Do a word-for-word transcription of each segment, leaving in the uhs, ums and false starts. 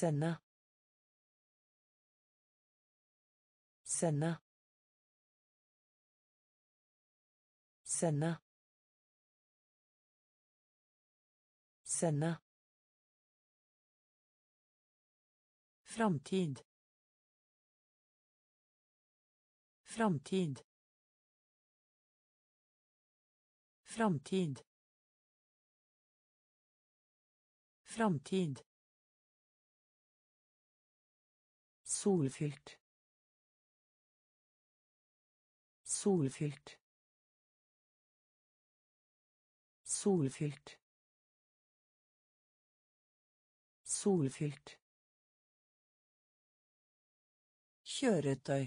Sende. Sende. Sende. Sende. Framtid. Framtid. Framtid. Framtid. Solfylt. Solfylt. Solfylt. Solfylt. Kjøretøy.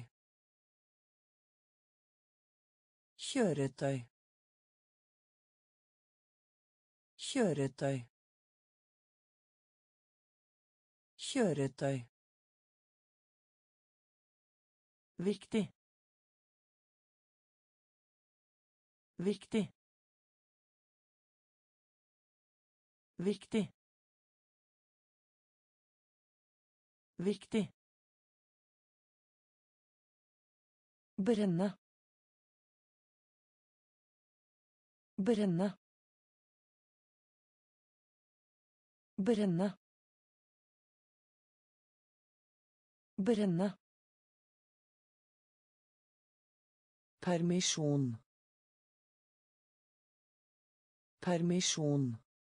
Kjøretøy. Kjøretøy. Kjøretøy. Viktig. Viktig. Viktig. Viktig. Brenne. Brenne. Brenne. Brenne. Permisjon. Permisjon.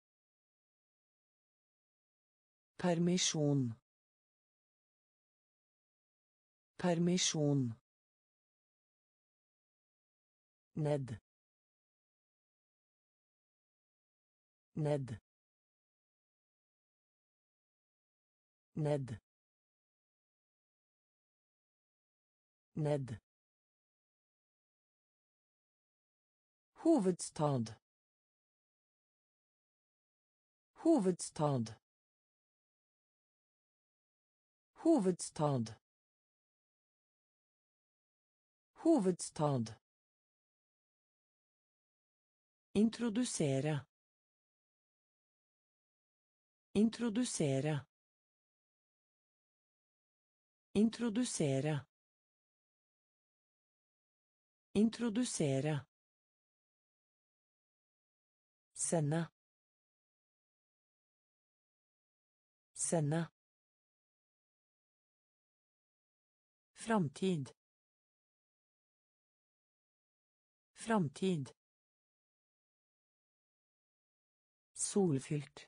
Permisjon. Permisjon. Ned. Ned. Ned. Ned. Hovedstad. Hovedstad. Hovedstad. Hovedstad. Introdusere. Introdusere. Introdusere. Introdusere. Sende. Sende. Framtid. Framtid. Solfylt.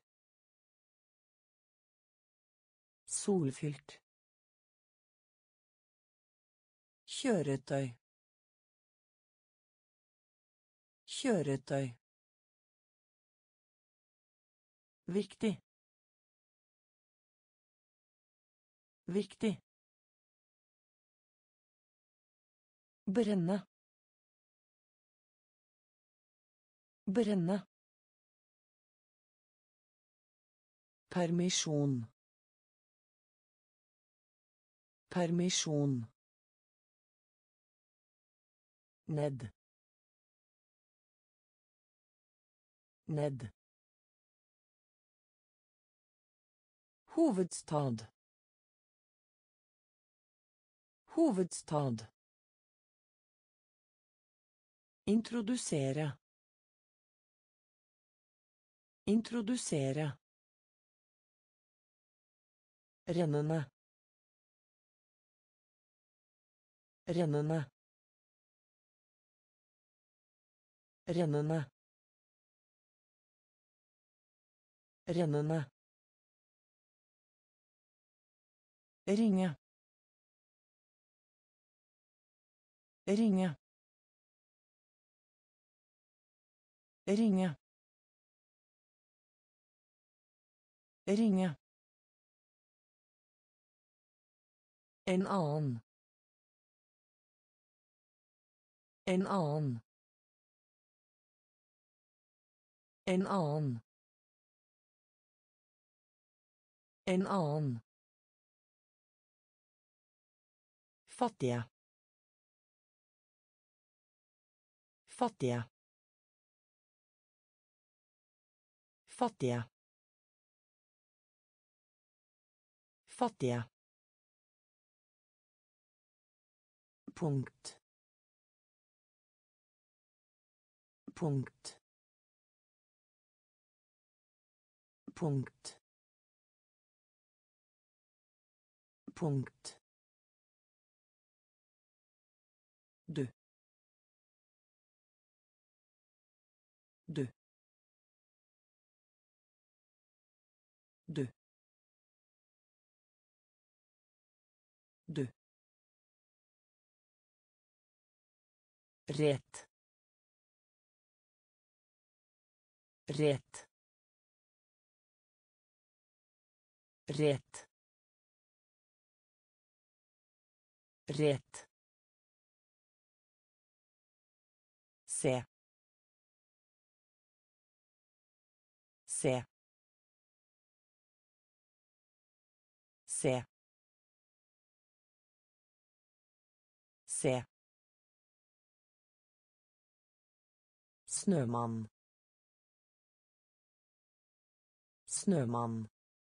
Solfylt. Kjøretøy. Kjøretøy. Viktig. Viktig. Brenne. Brenne. Permisjon. Permisjon. Ned. Ned. Hovedstad. Hovedstad. Introdusere. Introdusere. Rennende. Rennende. Rennende. Rennende. Ringe. Ringe. Ringe. Ringe. En annen. En annen. En annen. En annen. Fattige. Fattige. Fattige. Fattige. Punkt. Punkt. Punkt. Punkt. Deux. Deux. Deux. Deux. Ret. Ret. Ret. Ret. Se. Se. Se. Se. Snømann. Snømann.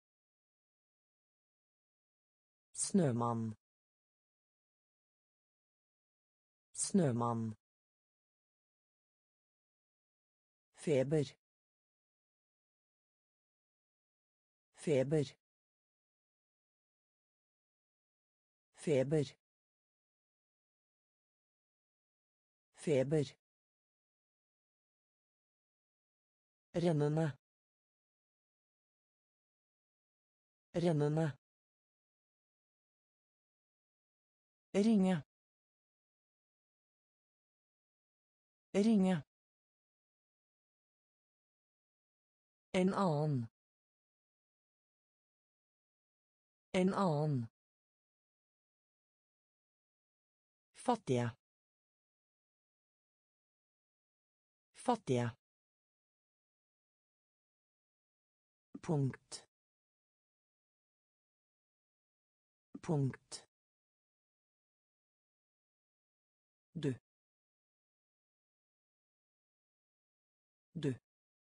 Snømann. Snømann. Feber. Feber. Feber. Feber. Rennende. Rennende. Ringe. Ringe. En annen. En annen. Fattige. Fattige. Punkt. Punkt. Deux. Deux.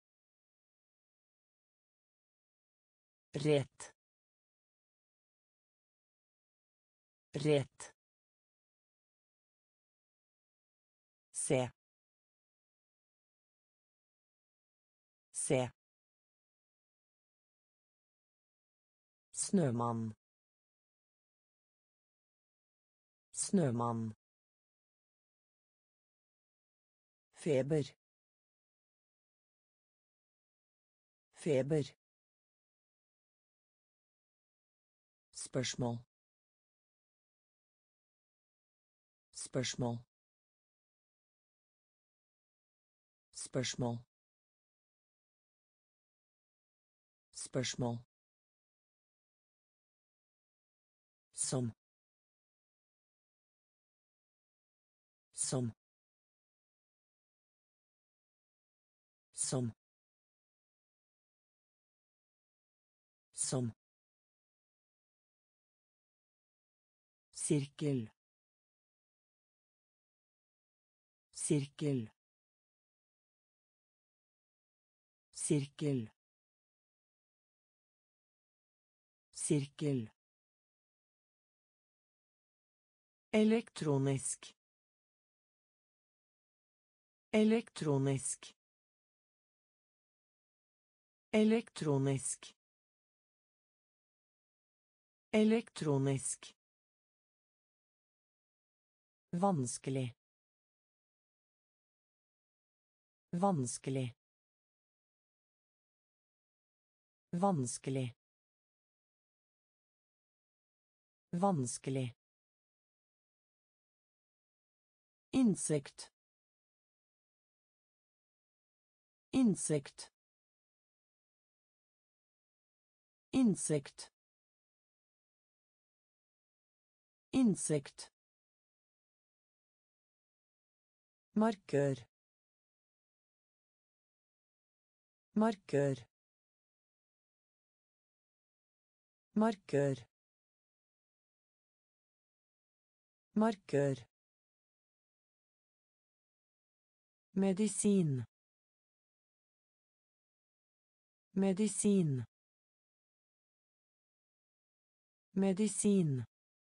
Ret. Ret. Se. Se. Snømann. Snømann. Feber. Feber. Spørsmål. Spørsmål. Spørsmål. Spørsmål. Som. Som. Som. Som. Sirkel. Sirkel. Sirkel. Sirkel. Elektronisk. Elektronisk. Elektronisk. Elektronisk. Vanskelig. Vanskelig. Vanskelig. Vanskelig. Insekt. Insekt. Insekt. Insekt. Markør. Markør. Markør. Markør. Medisin. Medisin. Medisin.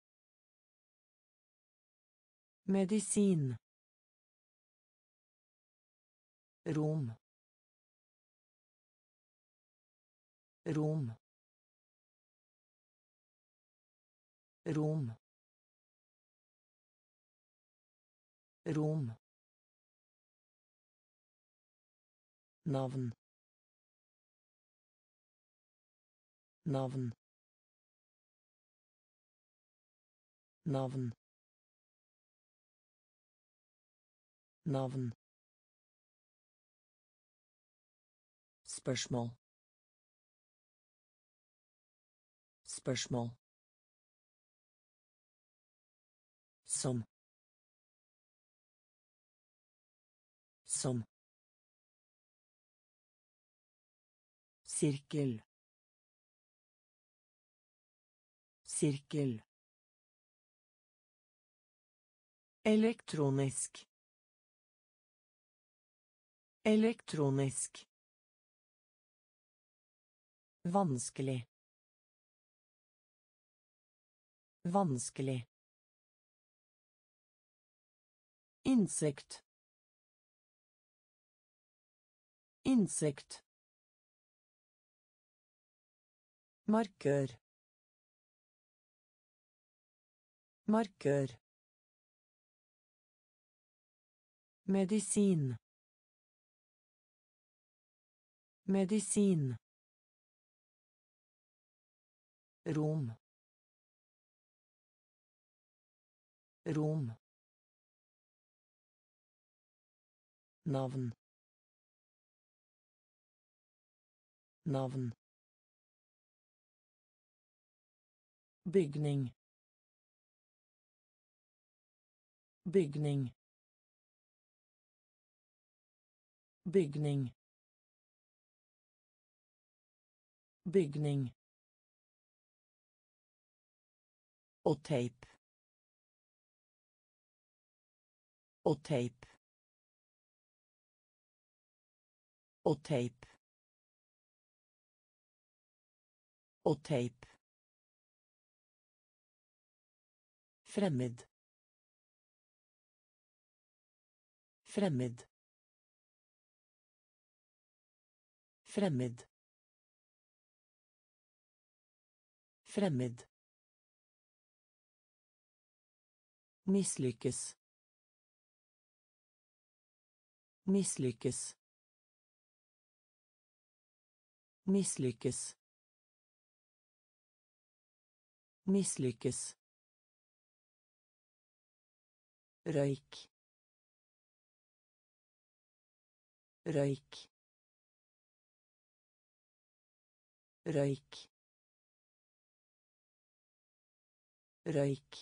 Medisin. Rom. Rom. Rom. Rom. Navn. Navn. Navn. Navn. Spørsmål. Spørsmål. Som. Som. Sirkel. Sirkel. Elektronisk. Elektronisk. Vanskelig. Vanskelig. Insekt. Insekt. Markør. Markør. Medisin. Medisin. Rom. Rom. Navn. Navn. Bygning. Bygning. Bygning. Bygning. Og teip. Og teip. Og teip. Og teip. Fremmed. Fremmed. Fremmed. Fremmed. Misslyckes. Misslyckes. Misslyckes. Misslyckes. Røyk. Røyk. Røyk. Røyk.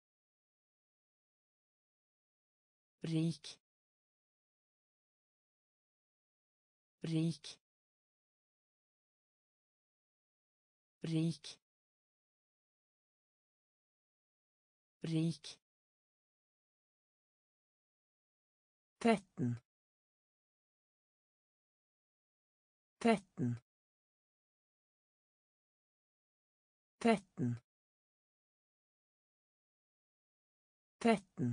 Rik. Rik. Rik. Rik. Tretten. Tretten. Tretten. Tretten.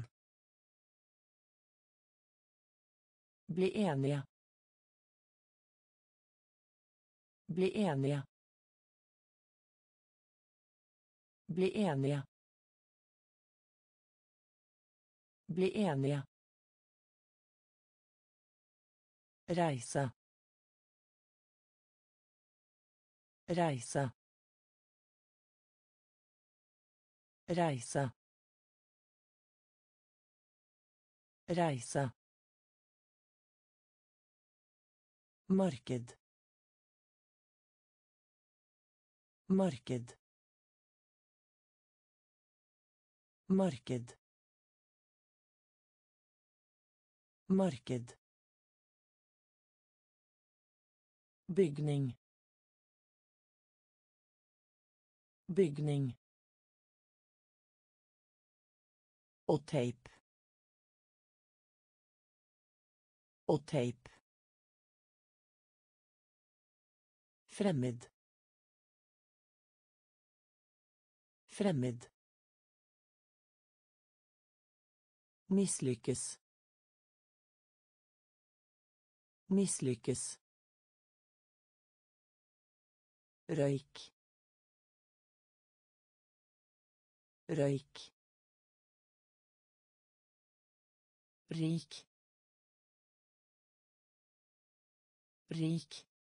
Bli enige. Bli enige. Bli enige. Bli enige. Reise. Reise. Reise. Reise. Marked. Marked. Marked. Marked. Bygning. Bygning. Og teip. Og teip. Fremmed. Fremmed. Mislykkes. Mislykkes. Røyk. Røyk. Rik. Rik.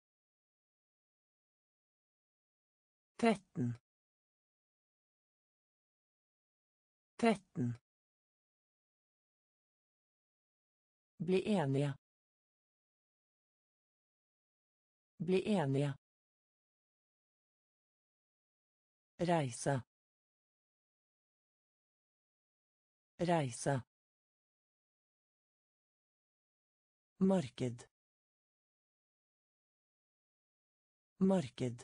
Tretten. Tretten. Bli enige. Bli enige. Reise. Reise. Marked. Marked.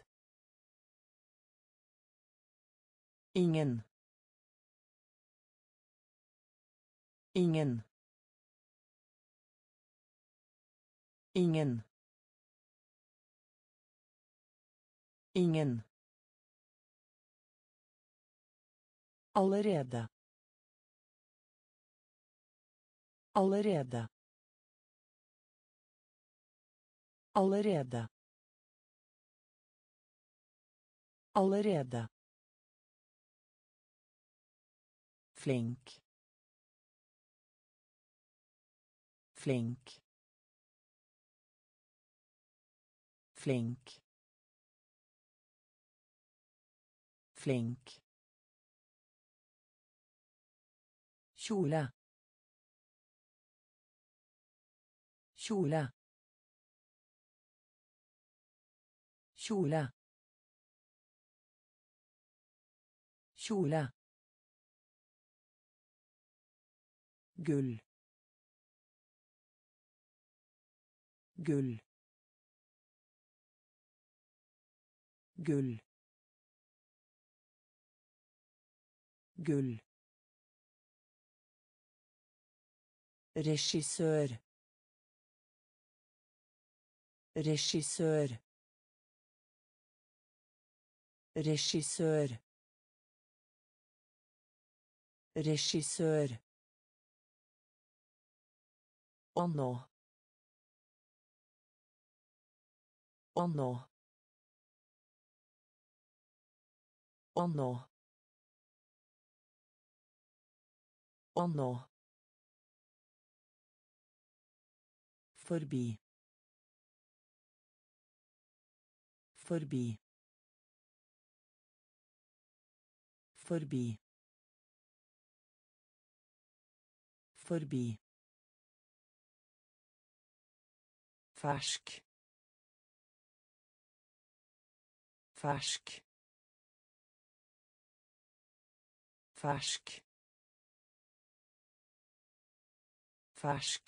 Ingen. Ingen. Ingen. Ingen. Allerede. Allerede. Allerede. Allerede. Flink. Flink. Flink. Flink. Kjole. Kjole. Kjole. Kjole. Gull. Gull. Gull. Gull. Regissør. Regissør. Regissør. Regissør. Og nå. Og nå. Og nå. Og nå. Forbi. Forbi. Forbi. Forbi. Fersk. Fersk. Fersk. Fersk.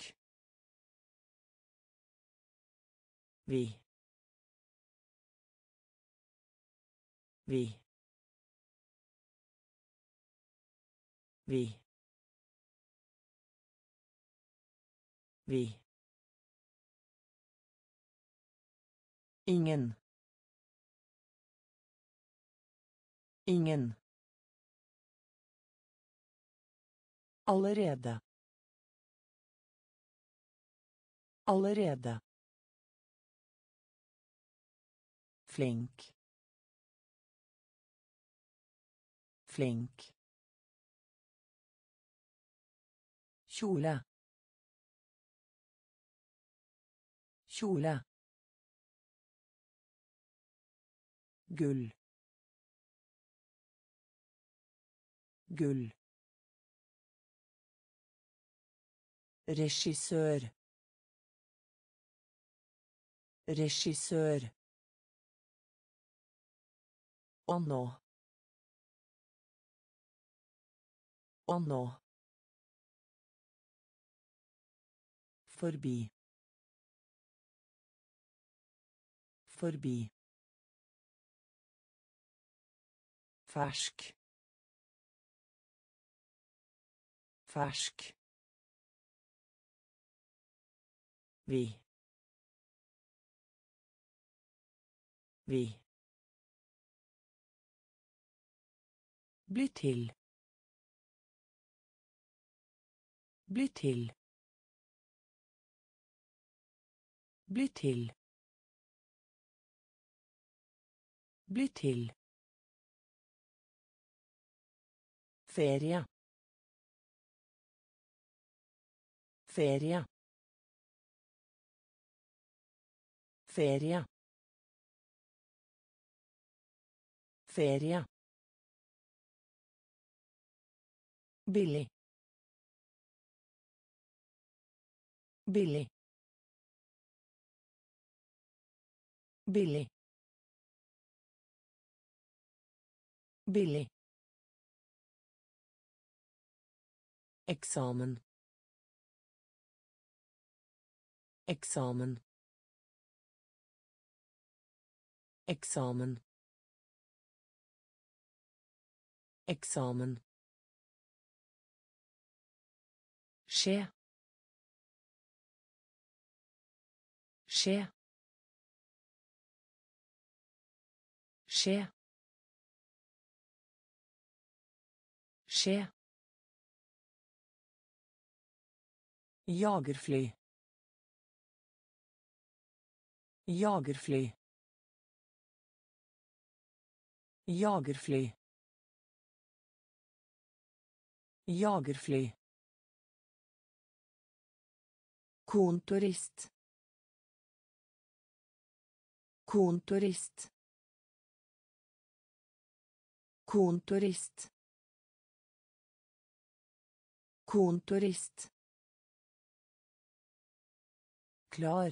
Vi. Vi. Vi. Vi. Ingen. Ingen. Allerede. Allerede. Flink. Flink. Kjole. Kjole. Gull. Gull. Regissør. Regissør. Og nå. Og nå. Forbi. Forbi. Fersk. Fersk. Vi. Vi. Bli til. Bli til. Bli til. Bli til. Ferie. Ferie. Ferie. Ferie. Billig. Billig. Billig. Billig. Eksamen. Eksamen. Eksamen. Eksamen. Skje. Skje. Skje. Skje. Jagerfly. Jagerfly. Jagerfly. Jagerfly. Kontorist. Kontorist. Kontorist. Kontorist. Klar.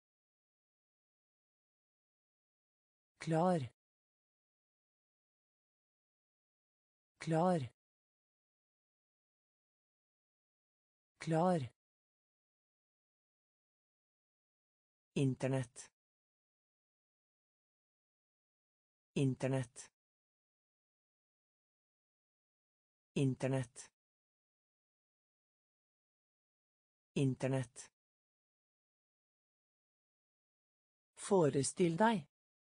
Klar. Klar. Klar. Internett. Internett. Internett. Internett. Forestill deg.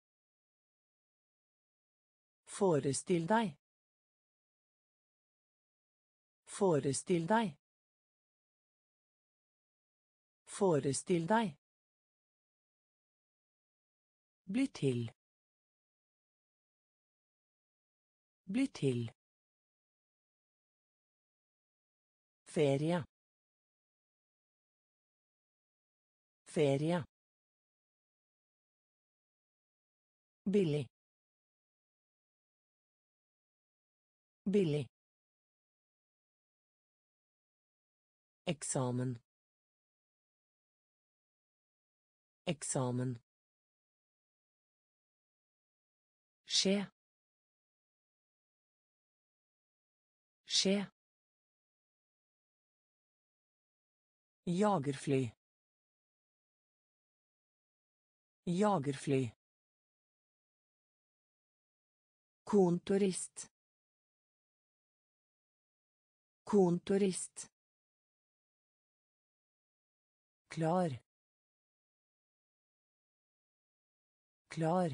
Forestill deg. Forestill deg. Forestill deg. Bli til. Bli til. Ferie. Ferie. Billig. Billig. Eksamen. Eksamen. Skje. Skje. Jagerfly. Jagerfly. Kontorist. Kontorist. Klar. Klar.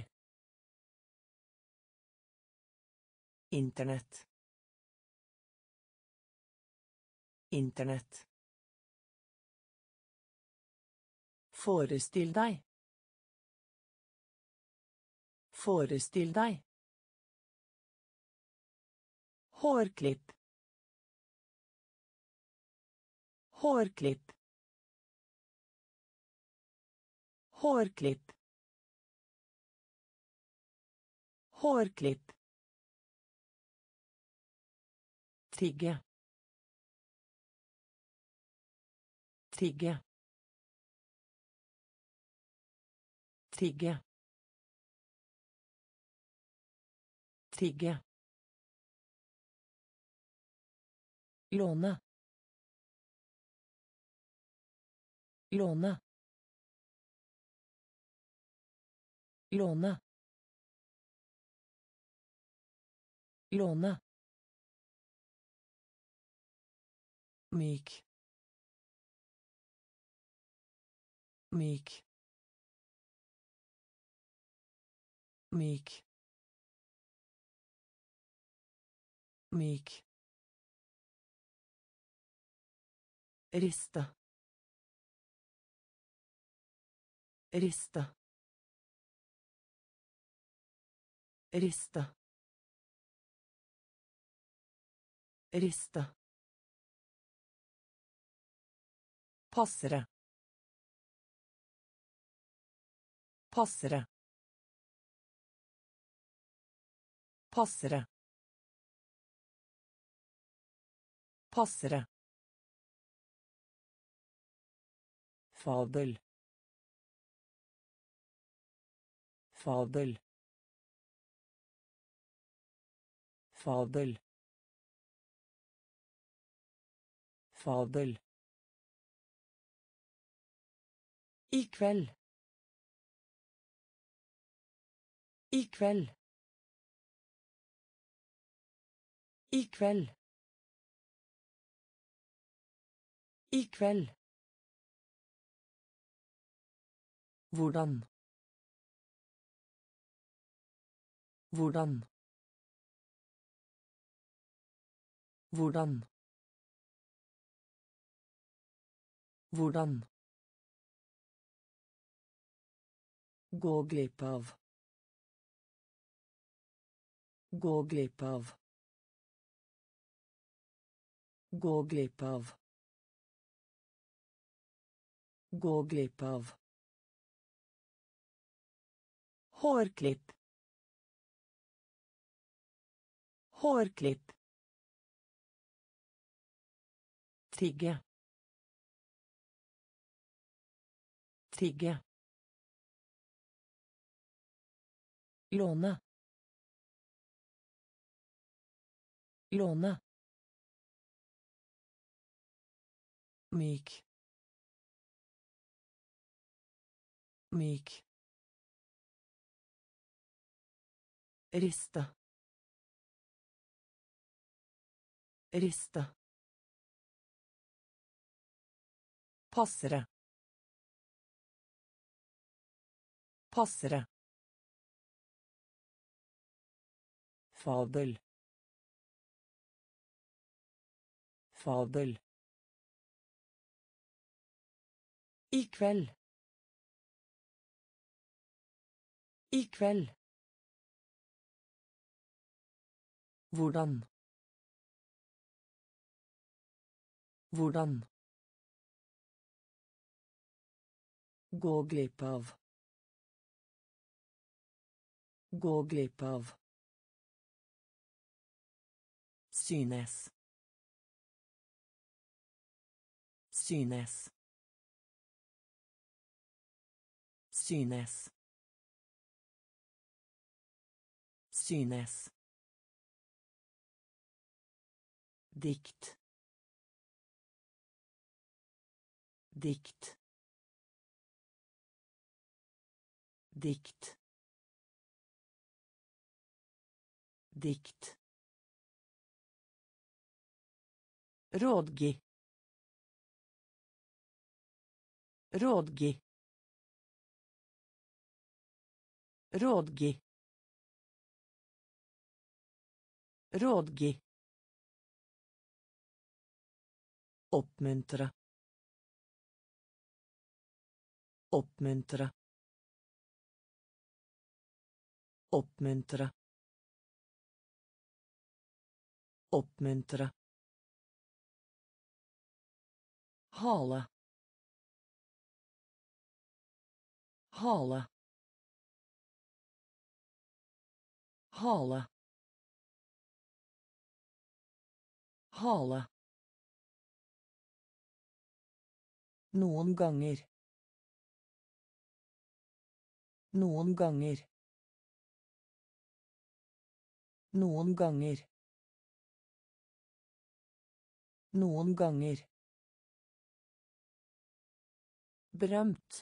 Internett. Internett. Forestill deg. Forestill deg. Hårklipp. Hårklipp. Hårklipp. Hårklipp. Tigge. Tigge. Tigge. Tigge. Låne. Låne. Låne. Låne. Myk. Myk. Myk. myk, riste, riste, riste, riste, passere, passere, passere, passere, fabel, fabel, fabel, fabel, i kveld, i kveld, i kveld, i kveld, hvordan, hvordan, hvordan, hvordan, gå glipp av, gå glipp av, gå glipp av, gå glipp av, hårklipp, hårklipp, tigge, tigge, låne, låne, myk, myk, riste, riste, passere, passere, fabel, fabel, i kveld, i kveld, hvordan, hvordan, gå glipp av, gå glipp av, synes, synes, synes, synes, dikt, dikt, dikt, dikt, rådgi, rådgi, rådgi, rådgi, oppmuntre, oppmuntre, oppmuntre, oppmuntre, hale, hale, hale, hale, noen ganger, noen ganger, noen ganger, noen ganger, berømt,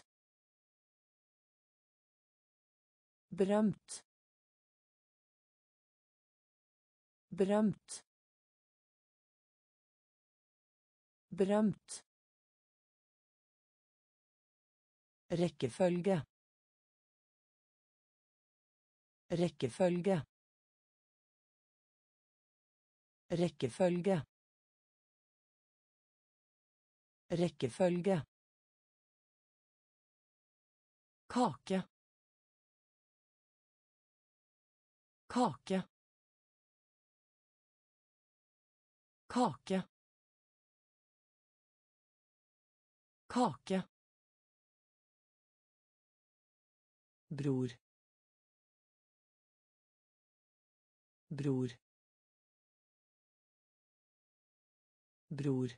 berømt, berømt, berømt, rekkefølge, rekkefølge, Rekkefølge. Rekkefølge. Kake. Kake. Kake. Kake. Bror. Bror. Bror.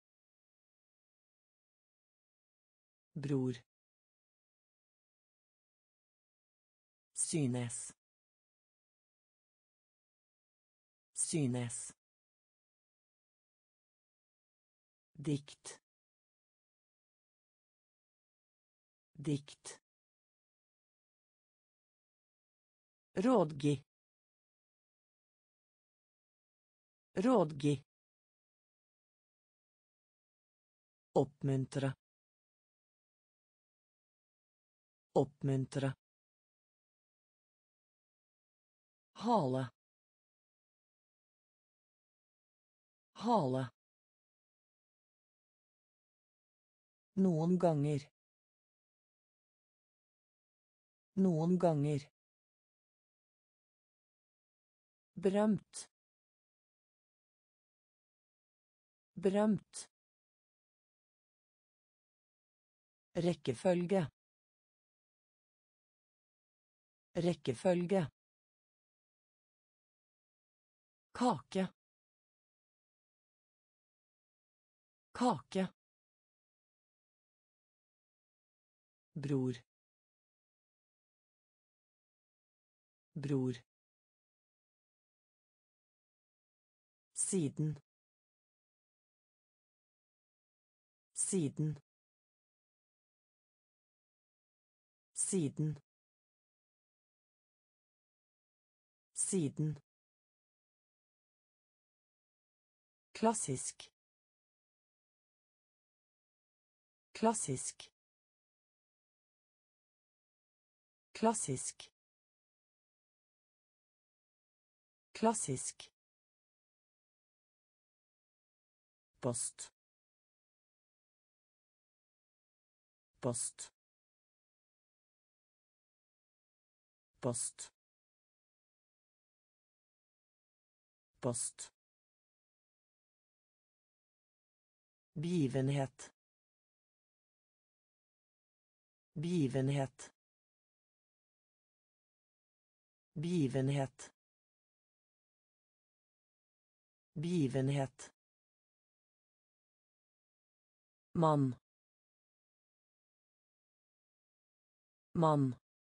Bror. Synes. Synes. Dikt. Dikt. Rådgi. Rådgi. Oppmuntre. Oppmuntre. Hale. Hale. Noen ganger. Noen ganger. Berømt. Berømt. Rekkefølge. Rekkefølge. Kake. Kake. Bror. Bror. Siden. Siden. Siden. Siden. Klassisk. Klassisk. Klassisk. Klassisk. Post. Post. Post. Post. Begivenhet. Begivenhet. Begivenhet. Begivenhet. Mann. Mann.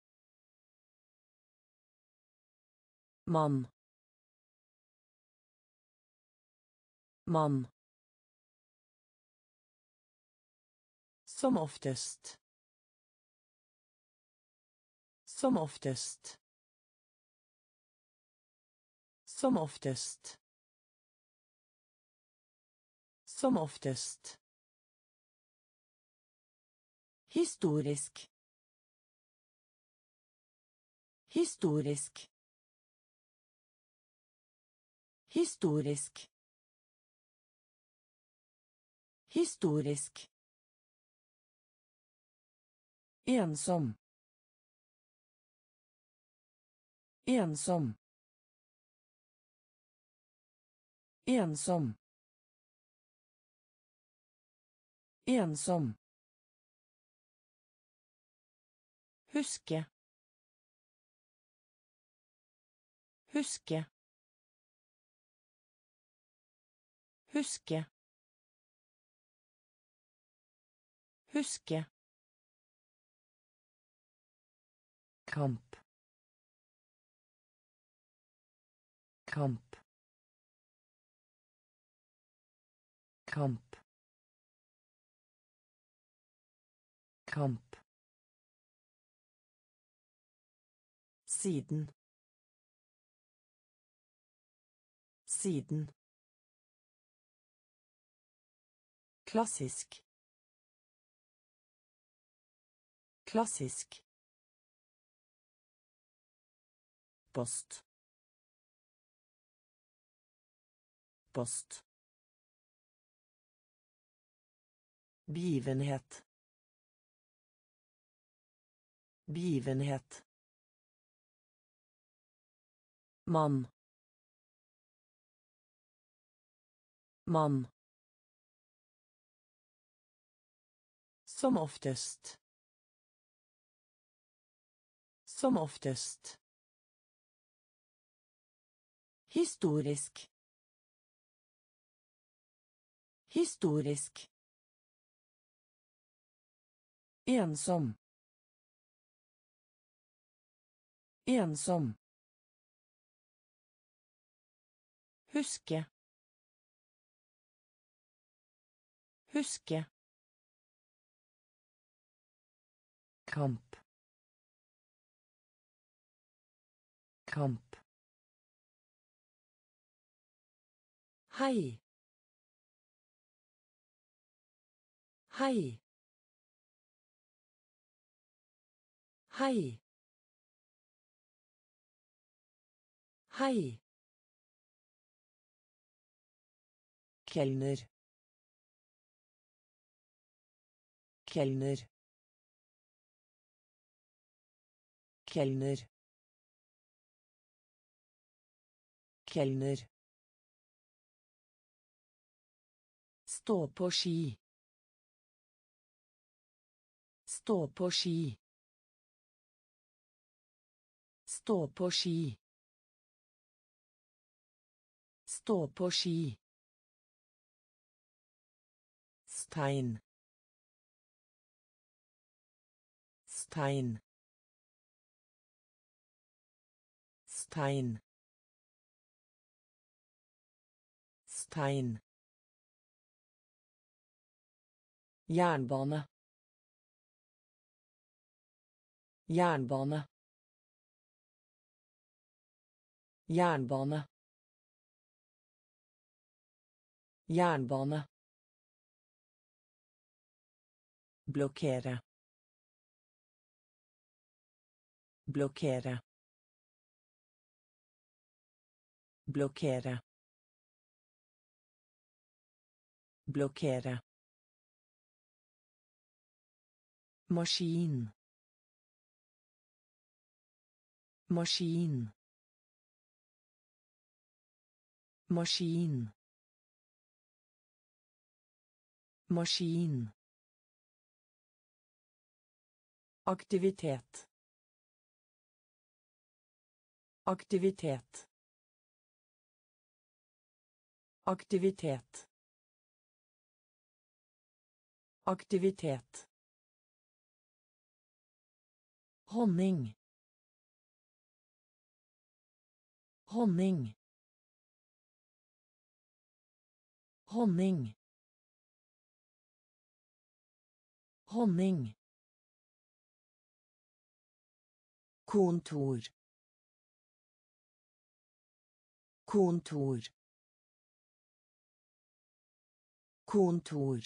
Mann. Mann. Som oftest. Som oftest. Som oftest. Som oftest. Historisk. Historisk. Historisk. Historisk. Ensom. Ensom. Ensom. Ensom. Huske. Huske. Huske. Huske. Kamp. Kamp. Kamp. Kamp. Siden. Siden. Klassisk. Klassisk. Post. Frukost. Begivenhet. Begivenhet. Mann. Mann. Som oftest. Som oftest. Historisk. Historisk. Ensom. Ensom. Huske. Huske. Kamp. Kamp. Hei. Hei. Hei. Hei. Kelner. Kelner. Kelner. Kelner. Stå på ski. Stå på ski. Stå på ski. Stå på ski. Stein. Stein. Stein. Stein. Jernbane. Jernbane. Jernbane. Jernbane. Blokkere. Blokkere. Blokkere. Blokkere. Maskin. Maskin. Maskin. Maskin. Aktivitet. Aktivitet. Aktivitet. Aktivitet. Honning. Honning. Honning. Honning. Kontor. Kontor. Kontor.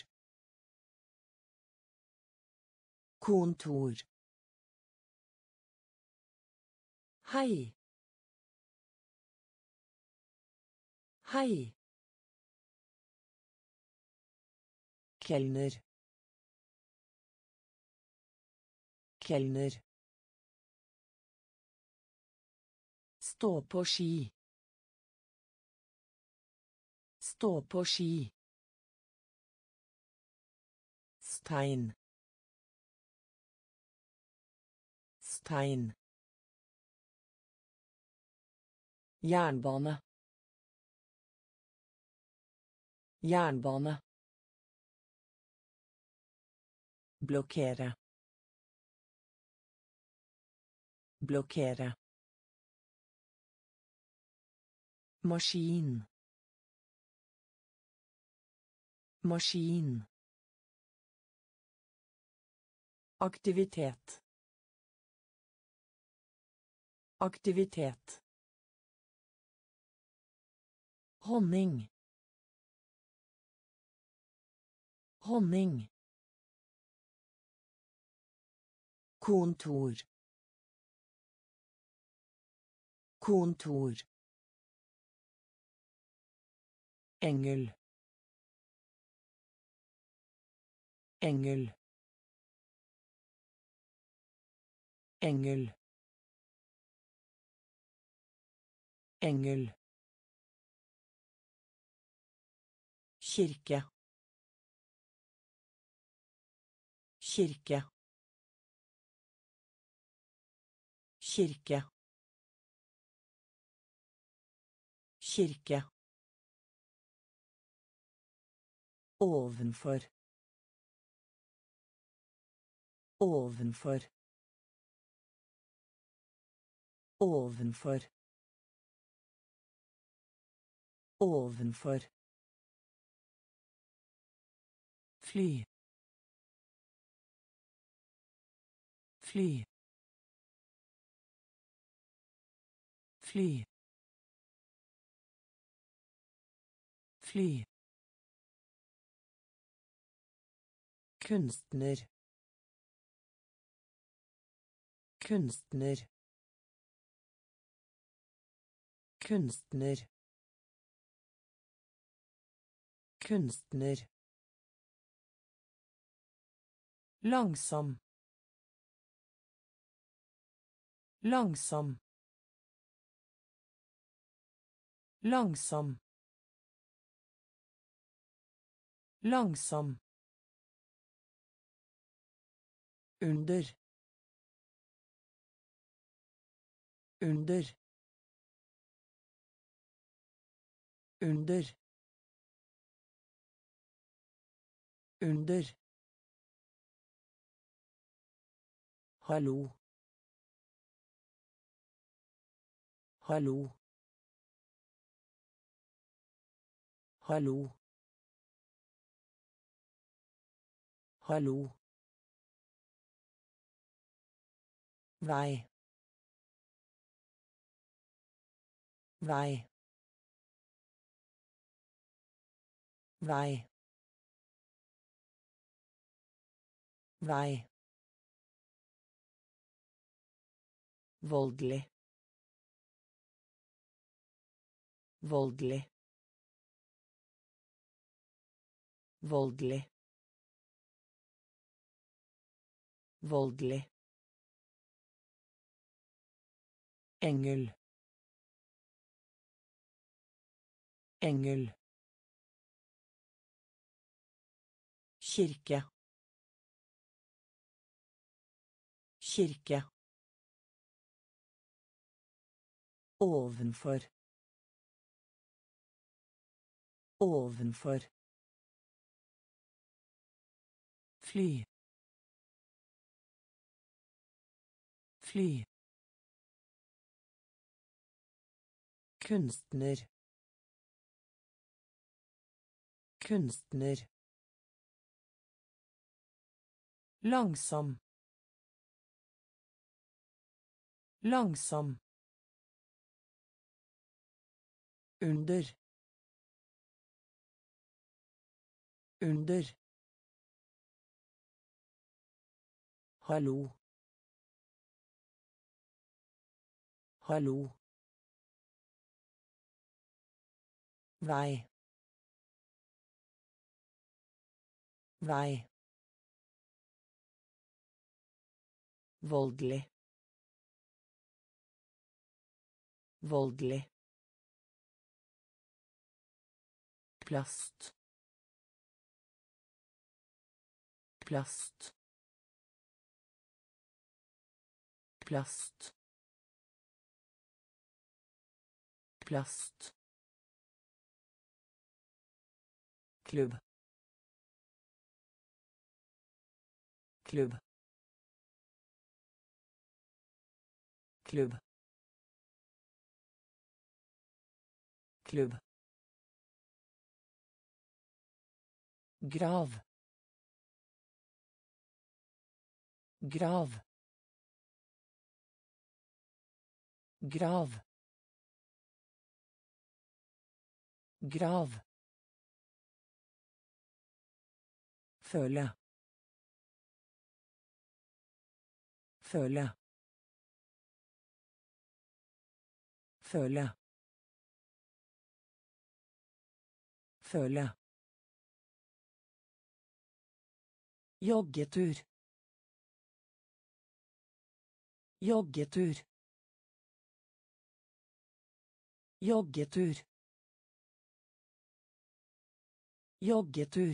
Kontor. Hei. Hei. Kelner. Kelner. Stå på ski. Stå på ski. Stein. Stein. Jernbane. Jernbane. Blokkere. Blokkere. Maskin. Maskin. Aktivitet. Aktivitet. Honning. Honning. Kontor. Kontor. Engel. Engel. Engel. Engel. Kirke. Kirke. Kirke. Kirke. Ovenfor. Ovenfor. Ovenfor. Ovenfor. Fly. Fly. Fly. Fly. Kunstner. Kunstner. Kunstner. Kunstner. Langsom. Langsom. Langsom. Langsom. Under. Under. Under. Under. Hallo. Hallo. Hallo. Hallo. Vei. Vei. Vei. Vei. Voldelig. Voldelig. Voldelig. Voldelig. Engel. Engel. Kirke. Kirke. Ovenfor. Ovenfor. Fly. Fly. Kunstner. Kunstner. Langsom. Langsom. Under. Under. Hallo. Hallo. Vei. Vei. Voldelig. Voldelig. Plast. Plast. Plast. Plast. Klubb. Klubb. Klubb. Klubb. Grav. Grav. Grav. Grav. Føle. Føle. Føle. Føle. Joggetur. Joggetur. Joggetur. Joggetur.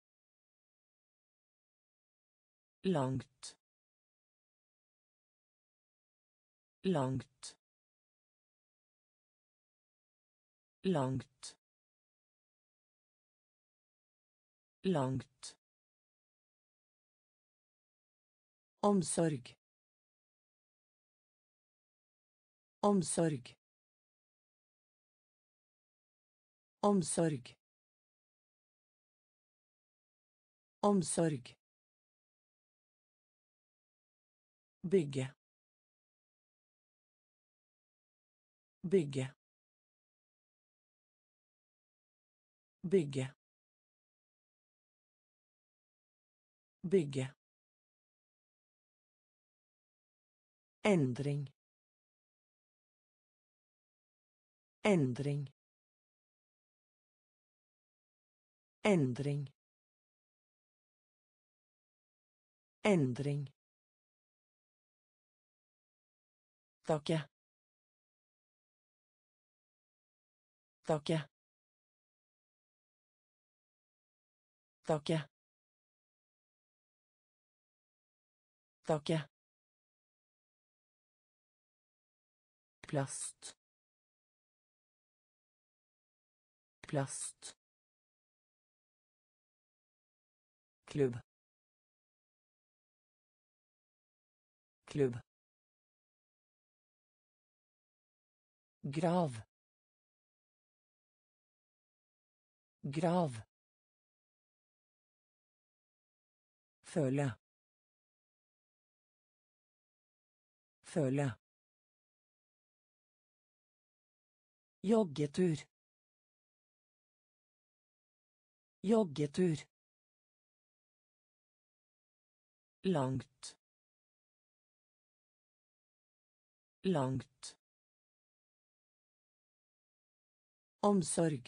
Langt. Langt. Langt. Langt. Omsorg. Omsorg. Omsorg. Omsorg. Bygge. Bygge. Bygge. Bygge. Endring. Endring. Endring. Endring. Takke. Takke. Takke. Takke. Plast. Plast. Klubb. Klubb. Grav. Grav. Føle. Føle. Joggetur. Joggetur. Langt. Langt. Omsorg.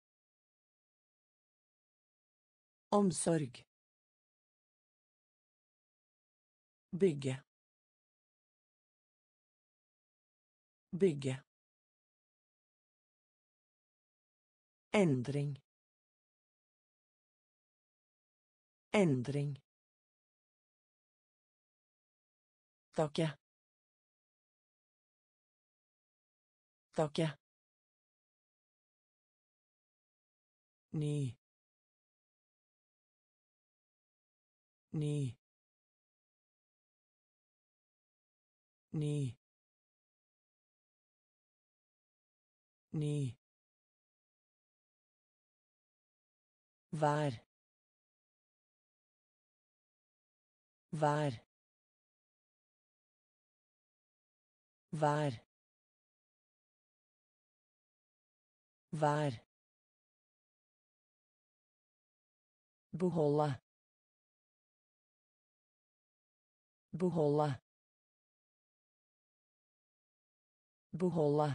Omsorg. Bygge. Bygge. Endring. Endring. Takke. Takke. Ny. Ny. Ny. Ny. Vær. Vær. Vær. Vær. Beholde. Beholde. Beholde.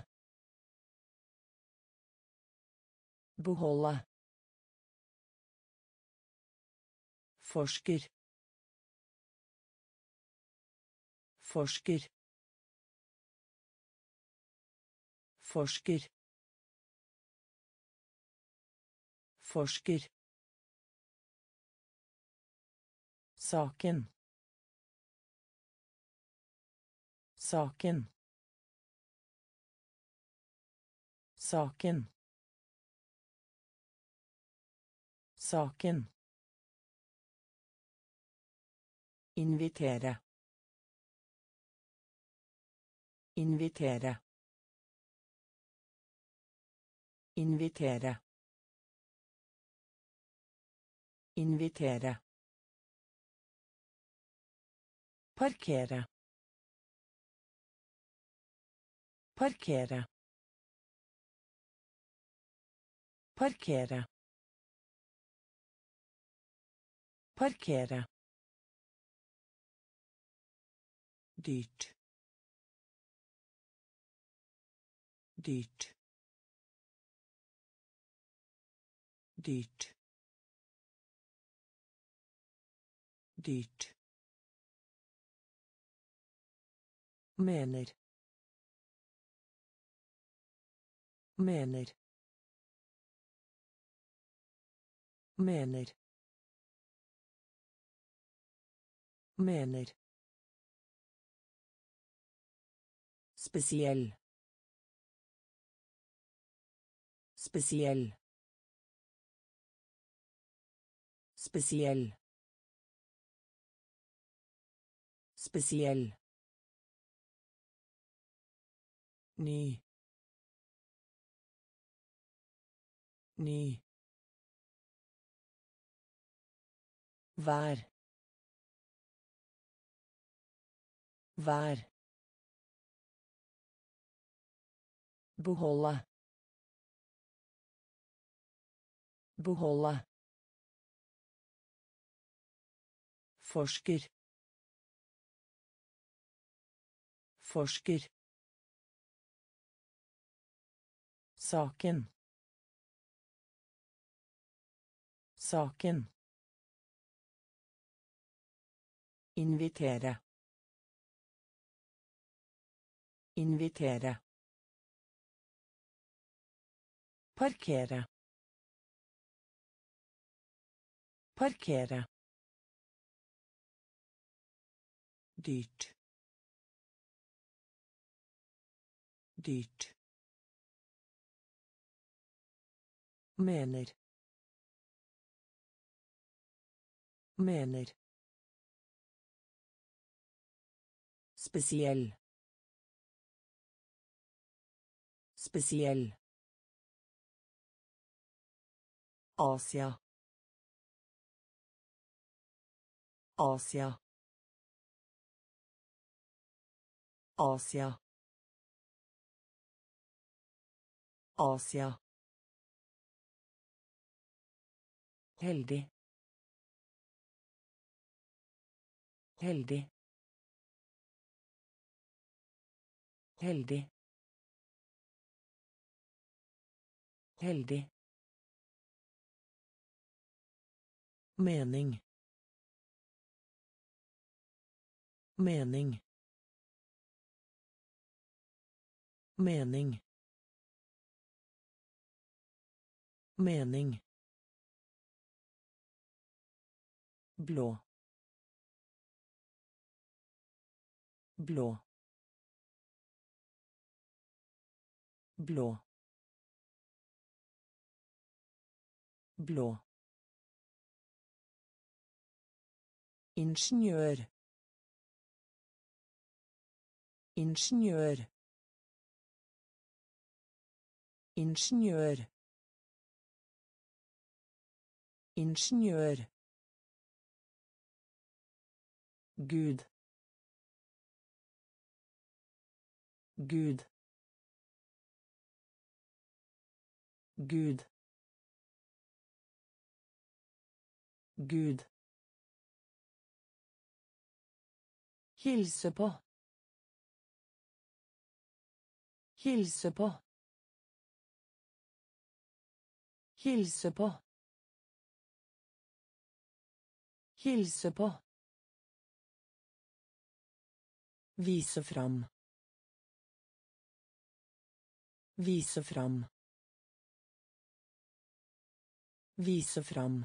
Beholde. Forsker. Forsker. Forsker. Forsker. Saken. Saken. Saken. Saken. Invitere. Invitere. Invitere. Invitere. Parkere. Parkere. Parkere. Parkere. Dyrt. Dyrt. dyrt dyrt mener mener mener mener spesiell spesiell spesiell spesiell ny ny vær vær beholde beholde forsker forsker saken saken invitere invitere parkere parkere dyrt dyrt mener mener spesiell spesiell Asia Asia Asia Asia heldig heldig heldig heldig mening mening mening mening blå blå blå blå ingeniør ingeniør ingeniør ingeniør Gud Gud Gud Gud hilse på hilse på hilse på hilse på vise fram vise fram vise fram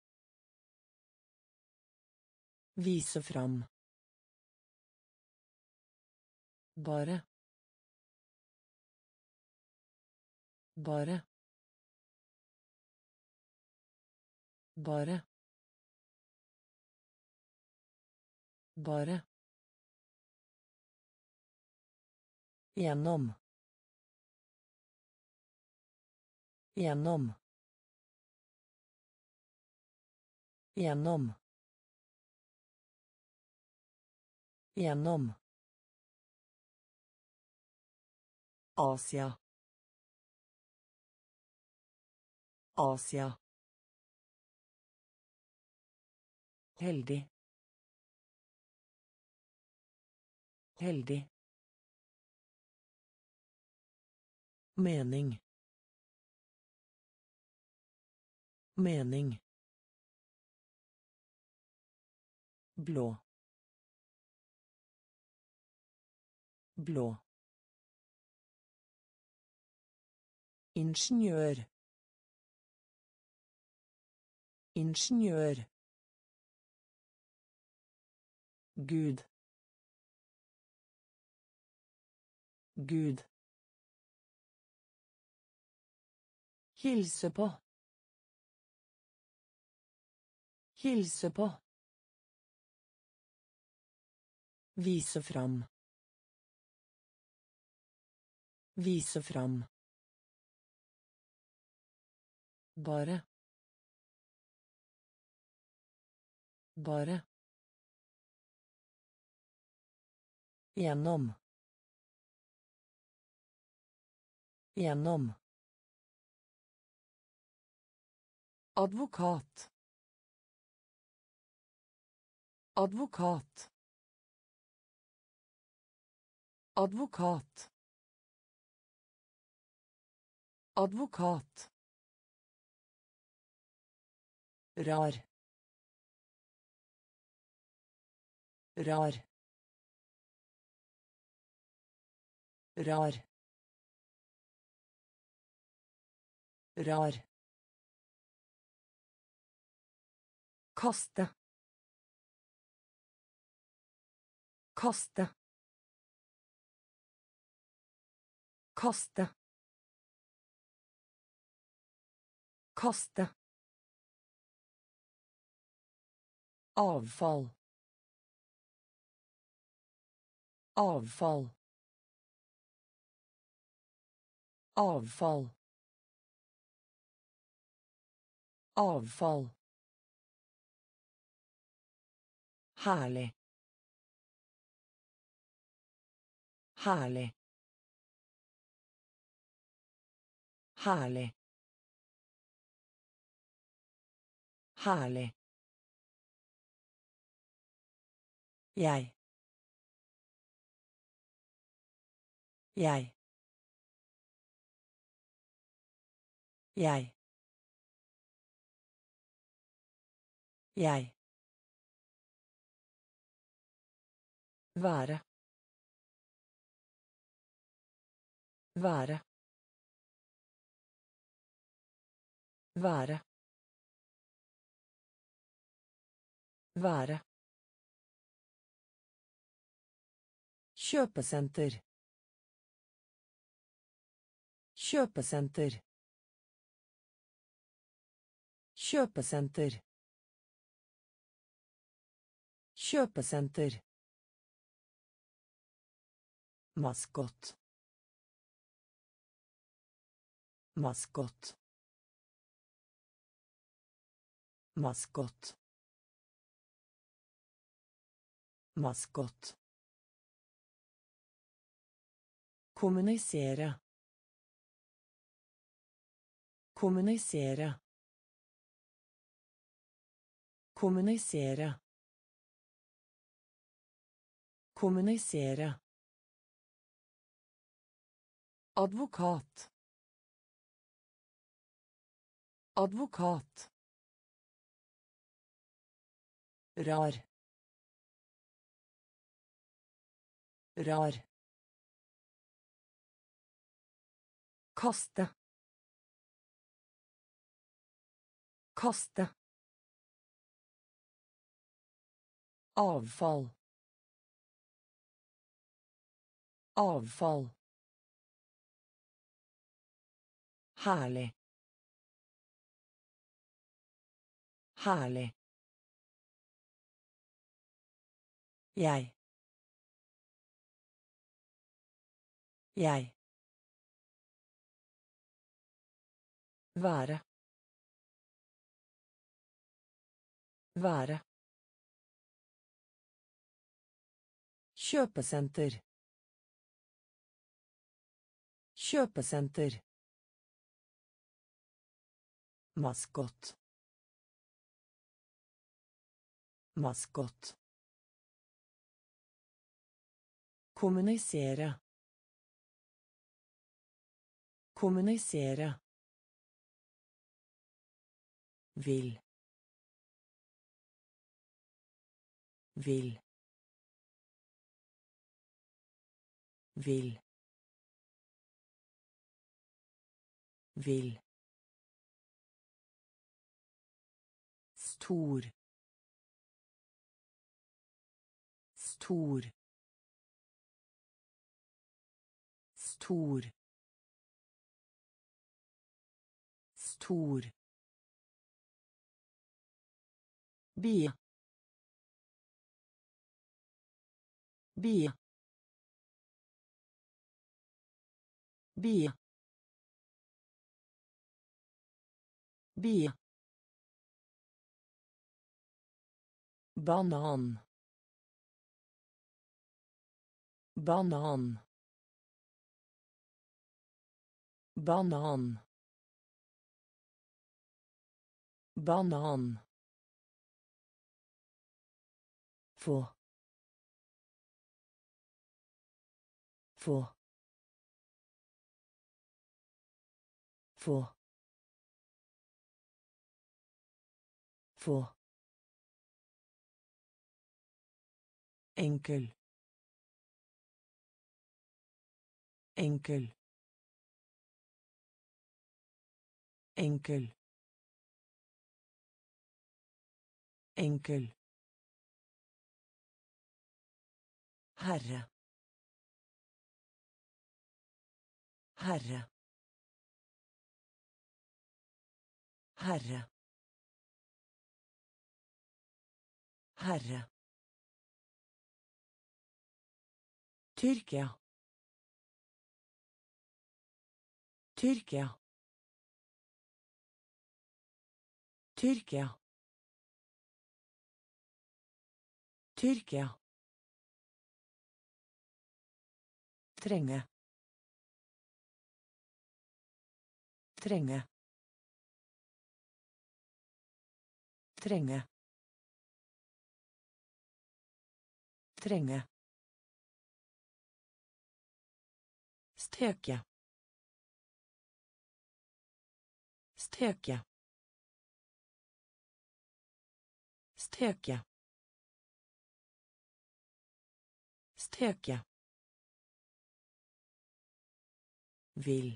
vise fram bare bare bare bare gjennom gjennom gjennom gjennom Asia Asia heldig heldig mening Mening. Blå. Blå. Ingeniør. Ingeniør. Gud. Gud. Hilse på. Hilse på. Vise fram. Vise fram. Bare. Bare. Gjennom. Gjennom. Advokat. Advokat. Advokat. Advokat. Rar. Rar. Rar. Rar. Kaste. Kaste. Kaste. Kaste. Avfall. Avfall. Avfall. Avfall. Herlig. Herlig. Herlig. Herlig. Jeg. Jeg. Jeg. Jeg. Være. Være. Være. Være. Kjøpesenter. Kjøpesenter. Kjøpesenter. Kjøpesenter. Maskott. Maskott. Maskott. Maskott. Kommunisere. Kommunisere. Kommunisere. Kommunisere. Advokat. Advokat. Rar. Rar. Kaste. Kaste. Avfall. Avfall. Herlig. Herlig. Jeg. Jeg. Være. Være. Kjøpesenter. Kjøpesenter. Maskott. Maskott. Kommunisere. Kommunisere. Vill. Vill. Vill. Vill. Stor. Stor. Stor. Stor. Bie. Bie. Bie. Bie. Banan. Banan. Banan. Banan. Få. Få. Få. Få. Enkel. Enkel. Enkel. Enkel. Herre. Herre. Herre. Herre. Tyrkia. Tyrkia. Tyrkia. Tyrkia. Trenge. Trenge. Trenge. Trenge. Steke. Steke. Steke. Steke. Vill.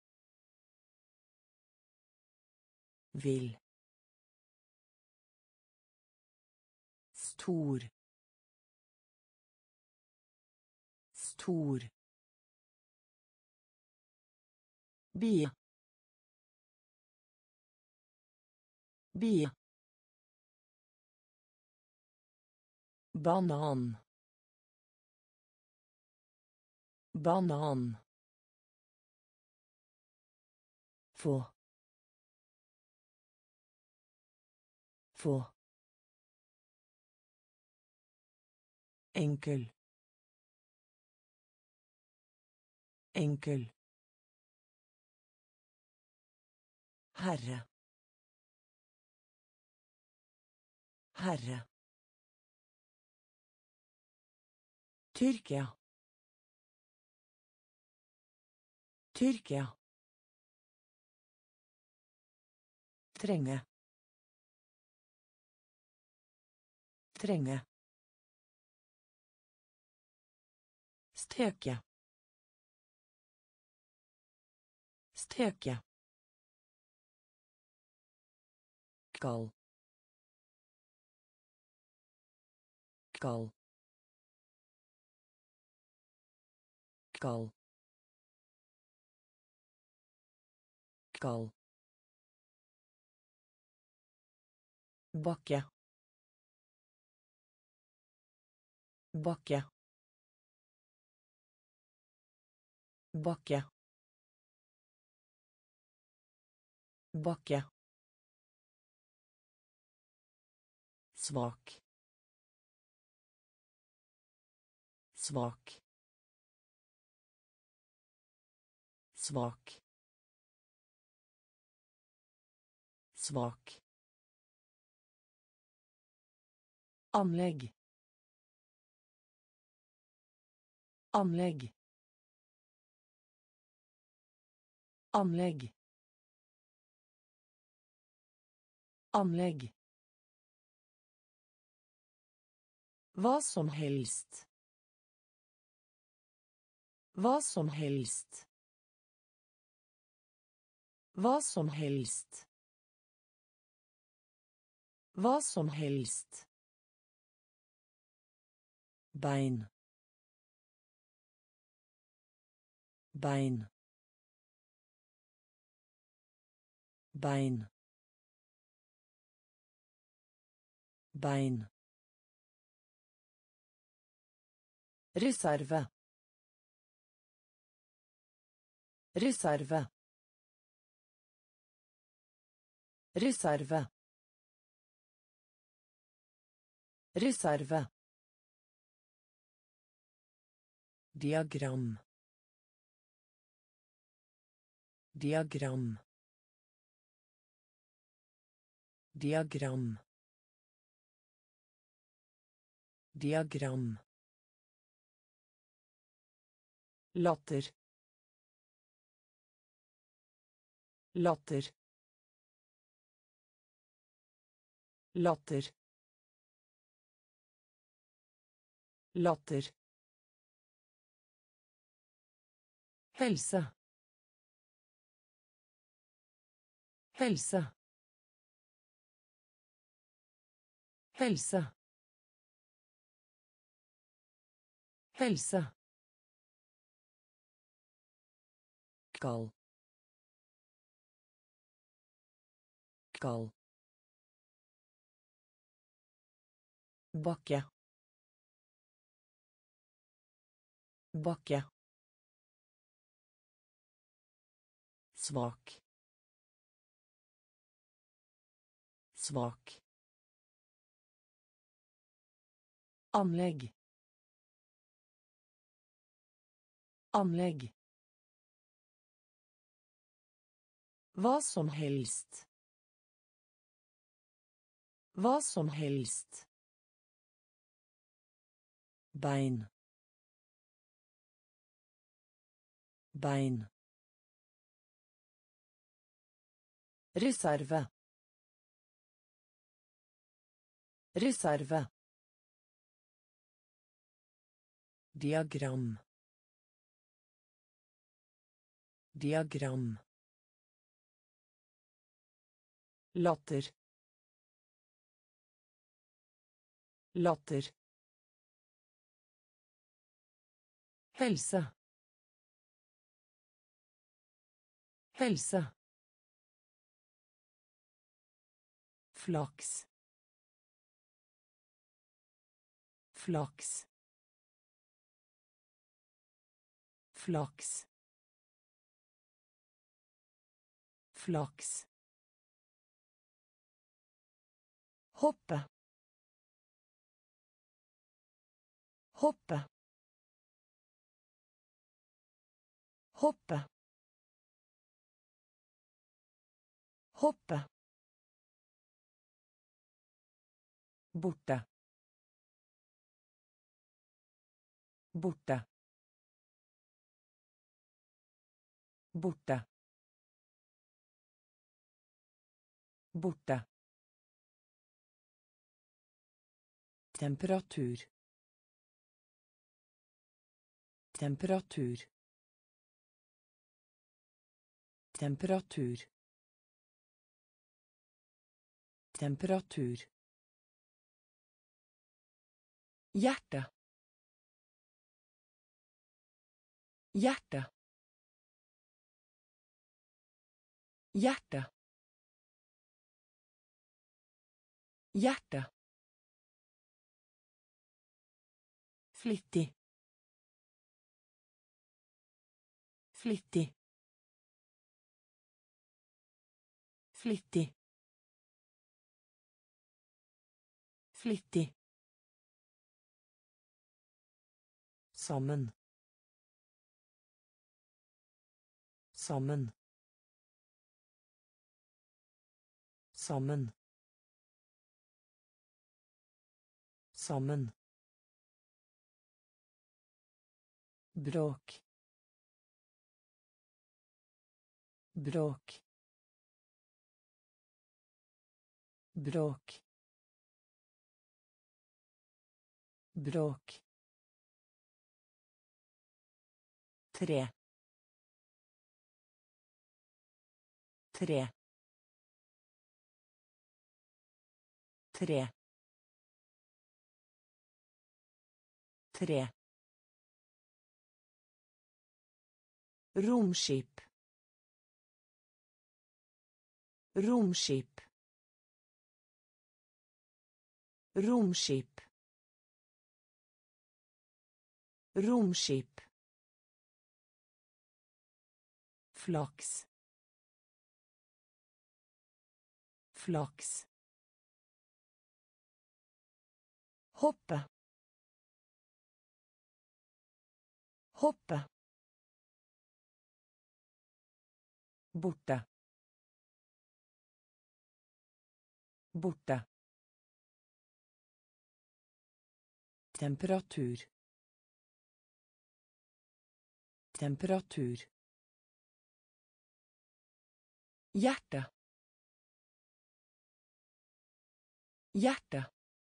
Vill. Stor. Stor. Bie. Bie. Banan. Banan. Få. Få. Enkel. Enkel. Herre. Herre. Tyrkia. Tyrkia. Trenge. Trenge. Steke. Steke. Kal. Kal. Kal. Kal. Bakke. Bakke. Bakke. Bakke. Svak. Svak. Svak. Svak. Anlegg. Anlegg. Anlegg. Anlegg. Hva som helst. Hva som helst. Hva som helst. Hva som helst. Bein. Bein. Bein. Bein. Reserve. Reserve. Reserve. Reserve. Diagram. Diagram. Diagram. Diagram. Latter. Latter. Latter. Latter. Helse. Helse. Helse. Helse. Kald. Kald. Bakke. Bakke. Svak. Svak. Anlegg. Anlegg. Hva som helst. Hva som helst. Bein. Bein. Reserve. Reserve. Diagram. Diagram. Latter. Latter. Helse. Helse. Flaks. Flaks. Flaks. Flaks. Hoppe. Hoppe. Hoppe. Hoppe. Borte. Borte. Borte. Borte. Temperatur. Temperatur. Temperatur. Temperatur. Hjerte. Hjerte. Hjerte. Hjerte. Flittig. Flittig. Flittig. Flittig. Sammen. Sammen. Sammen. Sammen. Bråk. Bråk. bråk bråk tre tre tre tre romskip romskip romskip romskip flaks flaks hoppe hoppe borte borte temperatur temperatur hjerte hjerte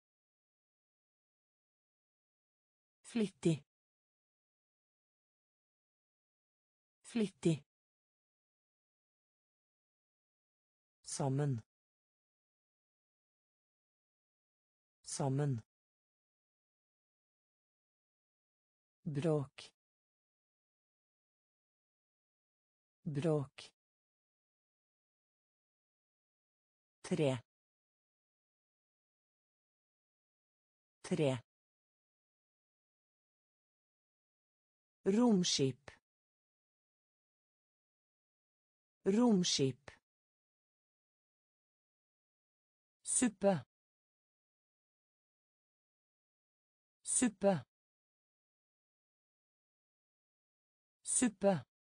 flittig flittig sammen sammen bråk bråk tre tre romskip romskip suppe suppe suppe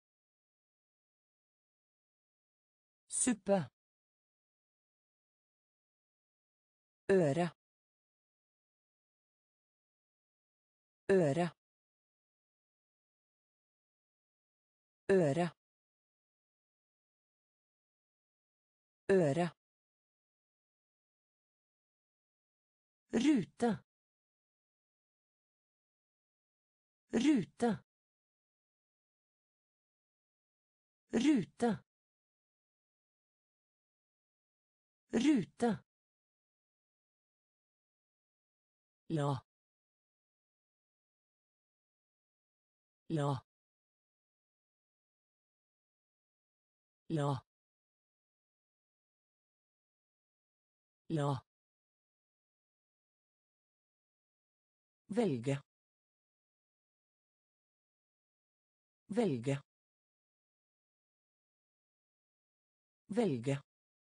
suppe øre øre øre øre rute rute rute rute la la la la velge velge velge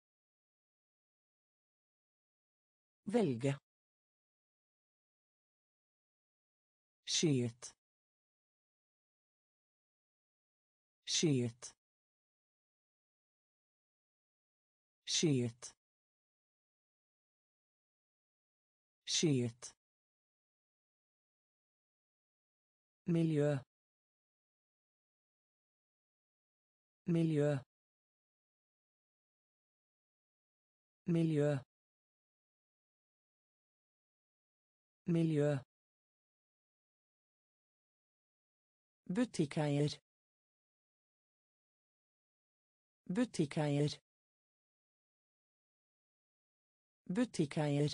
velge skyet skyet skyet skyet miljø miljø miljø miljø butikkeier butikkeier butikkeier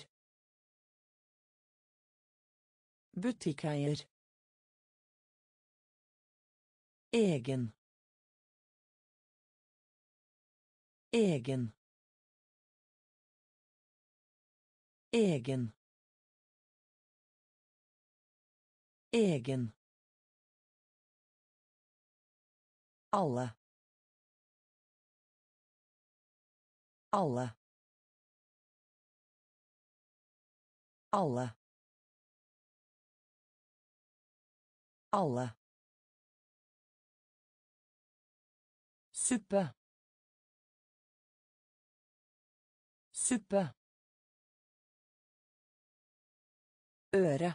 butikkeier egen egen egen egen alle alle alle alle suppe suppe øre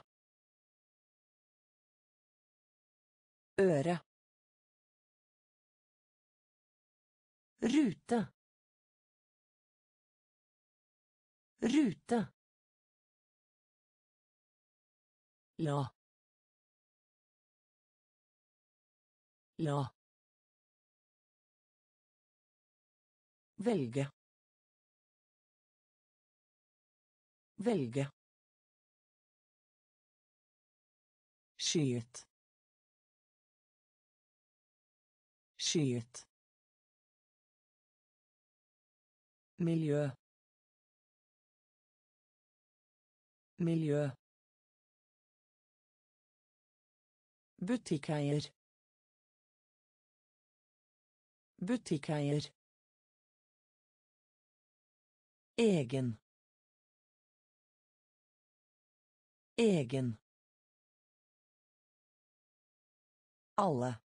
øre rute Rute. La. La. Velge. Velge. Skyet. Skyet. Miljø. Miljø. Butikkeier. Butikkeier. Egen. Egen. Alle.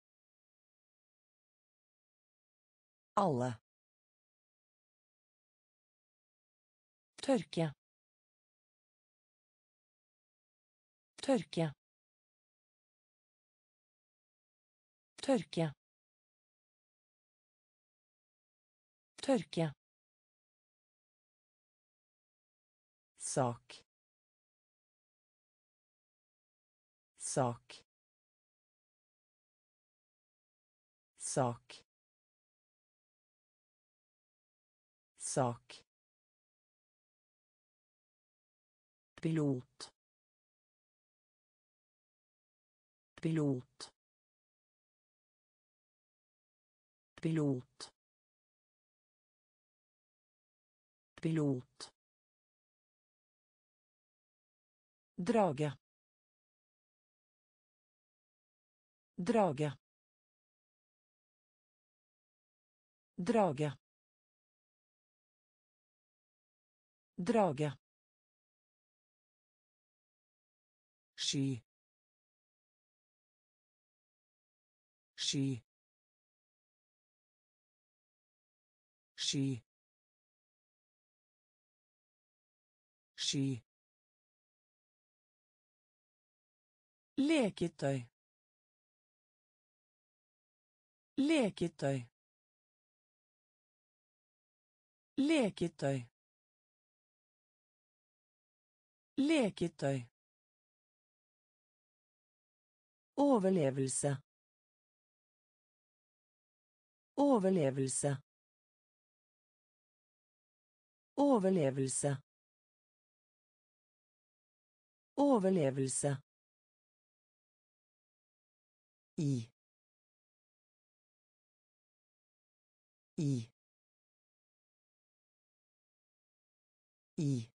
Alle. Tørke. Tørke. Tørke. Tørke. Sak. Sak. Sak. Sak. Pilot. Pilot. Pilot. Pilot. Drage. Drage. Drage. Drage. Sky. Sky. Sky. Sky. Leketøy. Leketøy. Leketøy. Leketøy. Overlevelse. Overlevelse. Overlevelse. Overlevelse. I. I. I.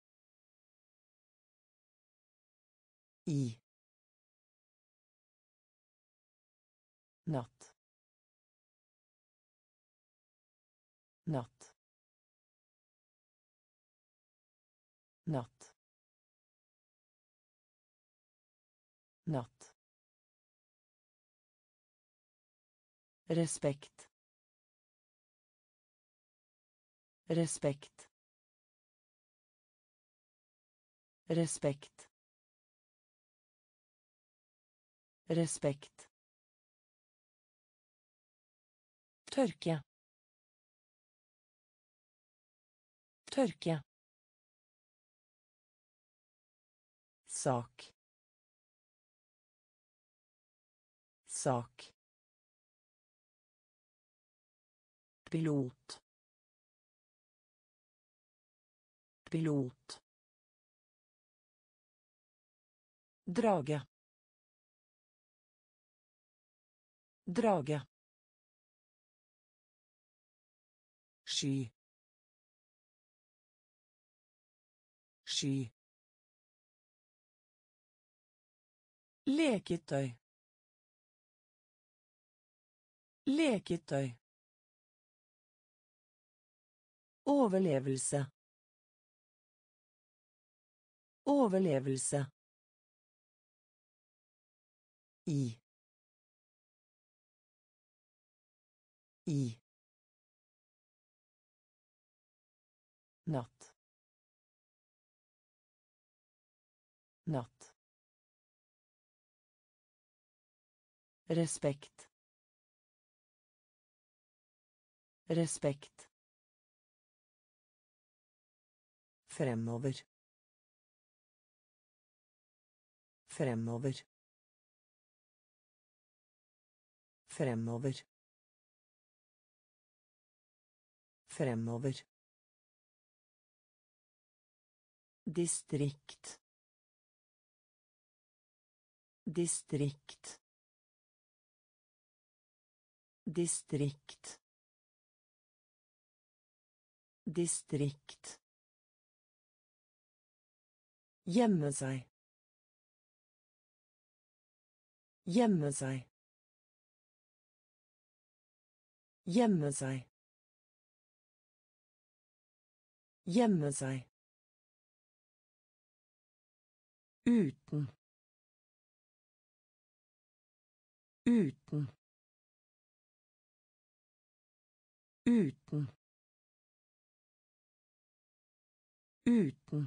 I. Natt. Natt. Natt. Natt. Respekt. Respekt. Respekt. Respekt. Tørke. Tørke. Sak. Sak. Pilot. Pilot. Drage. Drage. Sky. Sky. Leketøy. Leketøy. Overlevelse. Overlevelse. I. I. Natt. Natt. Respekt. Respekt. Fremover. Fremover. Fremover. Fremover. Distrikt. Distrikt. Distrikt. Distrikt. Gjemme seg. Gjemme seg. Gjemme seg. Gjemme seg. Uten. Uten. Uten. Uten.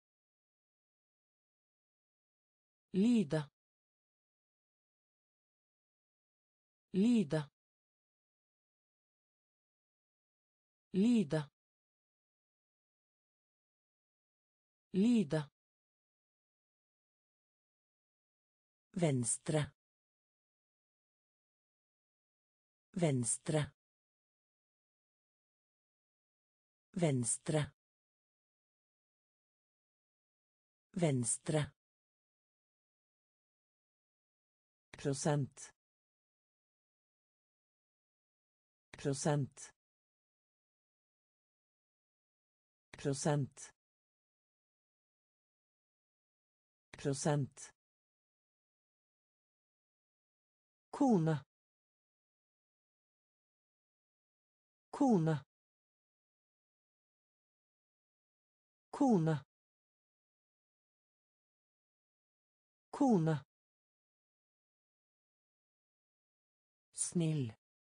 Lide. Lide. Lide. Lide. Venstre. Venstre. Venstre. Venstre. Prosent. Prosent. Prosent. Prosent. Kone. Kone. Kone. Kone. Snill.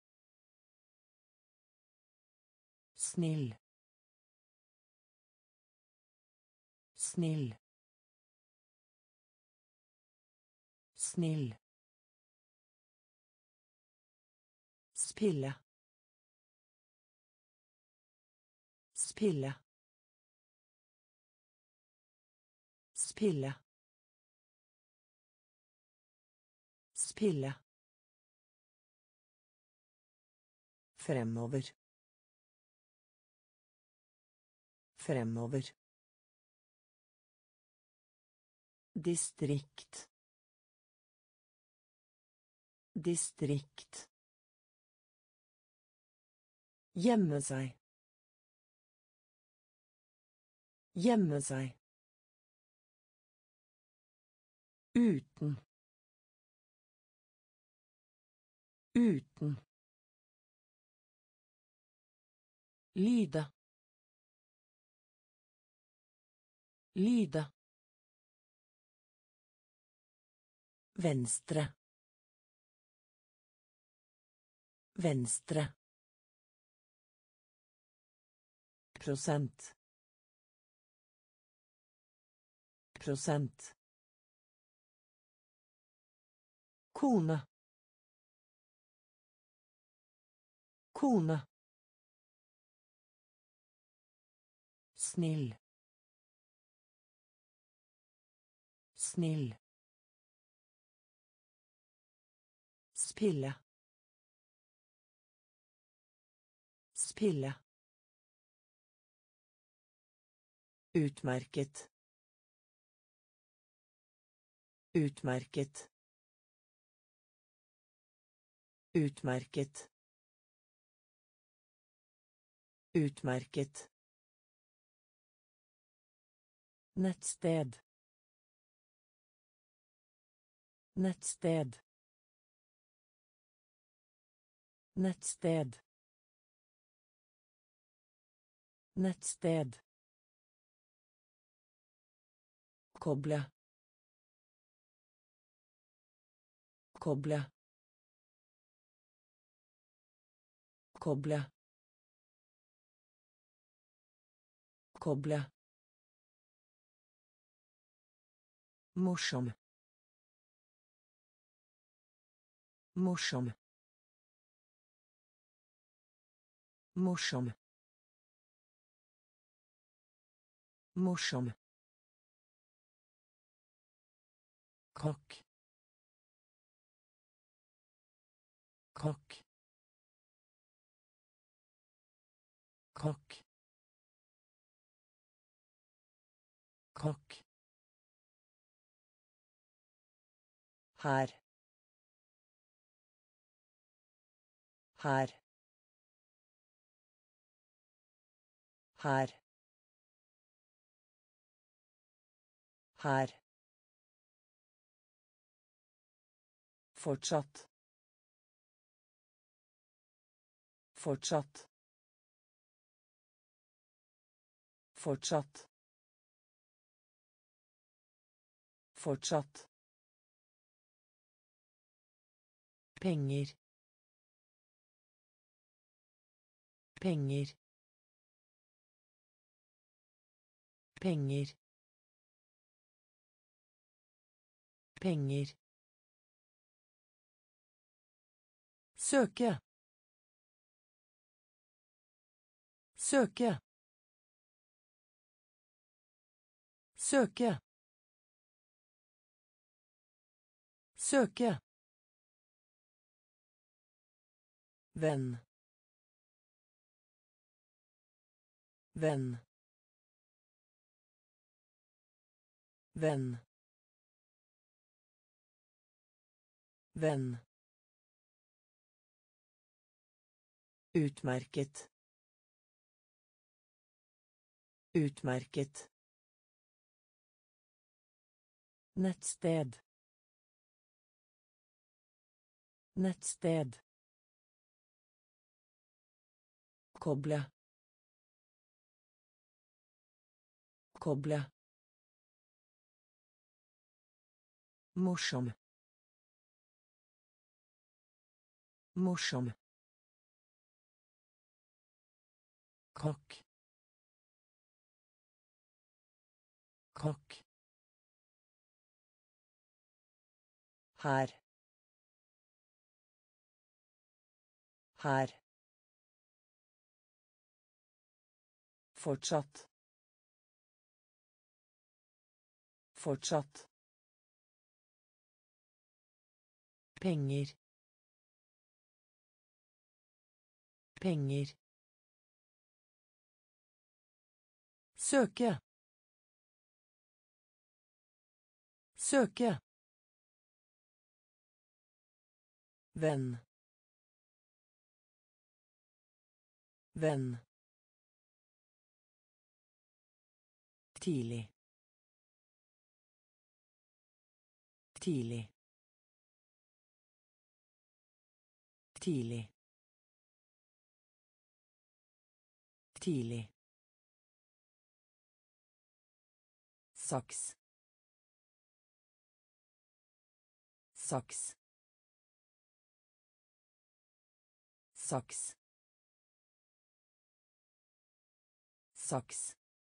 Snill. Snill. Snill. Spille. Spille. Spille. Spille. Fremover. Fremover. Distrikt. Distrikt. Gjemme seg. Gjemme seg. Uten. Uten. Lide. Lide. Venstre. Venstre. Prosent. Prosent. Kone. Kone. Snill. Snill. Spille. Spille. Utmerket. Utmerket. Utmerket. Utmerket. Nettsted. Nettsted. Nettsted. Nettsted. Koble. Koble. Koble. Koble. Morsom. Morsom. Morsom. Morsom. Kokk. Kokk. Kokk. Kokk. Her. Her. Her. Her. Fortsatt. Fortsatt. Fortsatt. Fortsatt. Penger. Penger. Penger. Penger. Søke. Søke. Søke. Søke. Venn. Venn. Venn. Venn. Utmerket. Utmerket. Nettsted. Nettsted. Koble. Koble. Morsom. Morsom. Kokk. Kokk. Her. Her. Fortsatt. Fortsatt. Penger. Penger. Søke. Søke. Venn. Venn. Tidlig. Tidlig. Tidlig. Tidlig. Saks. Saks. Saks. Saks.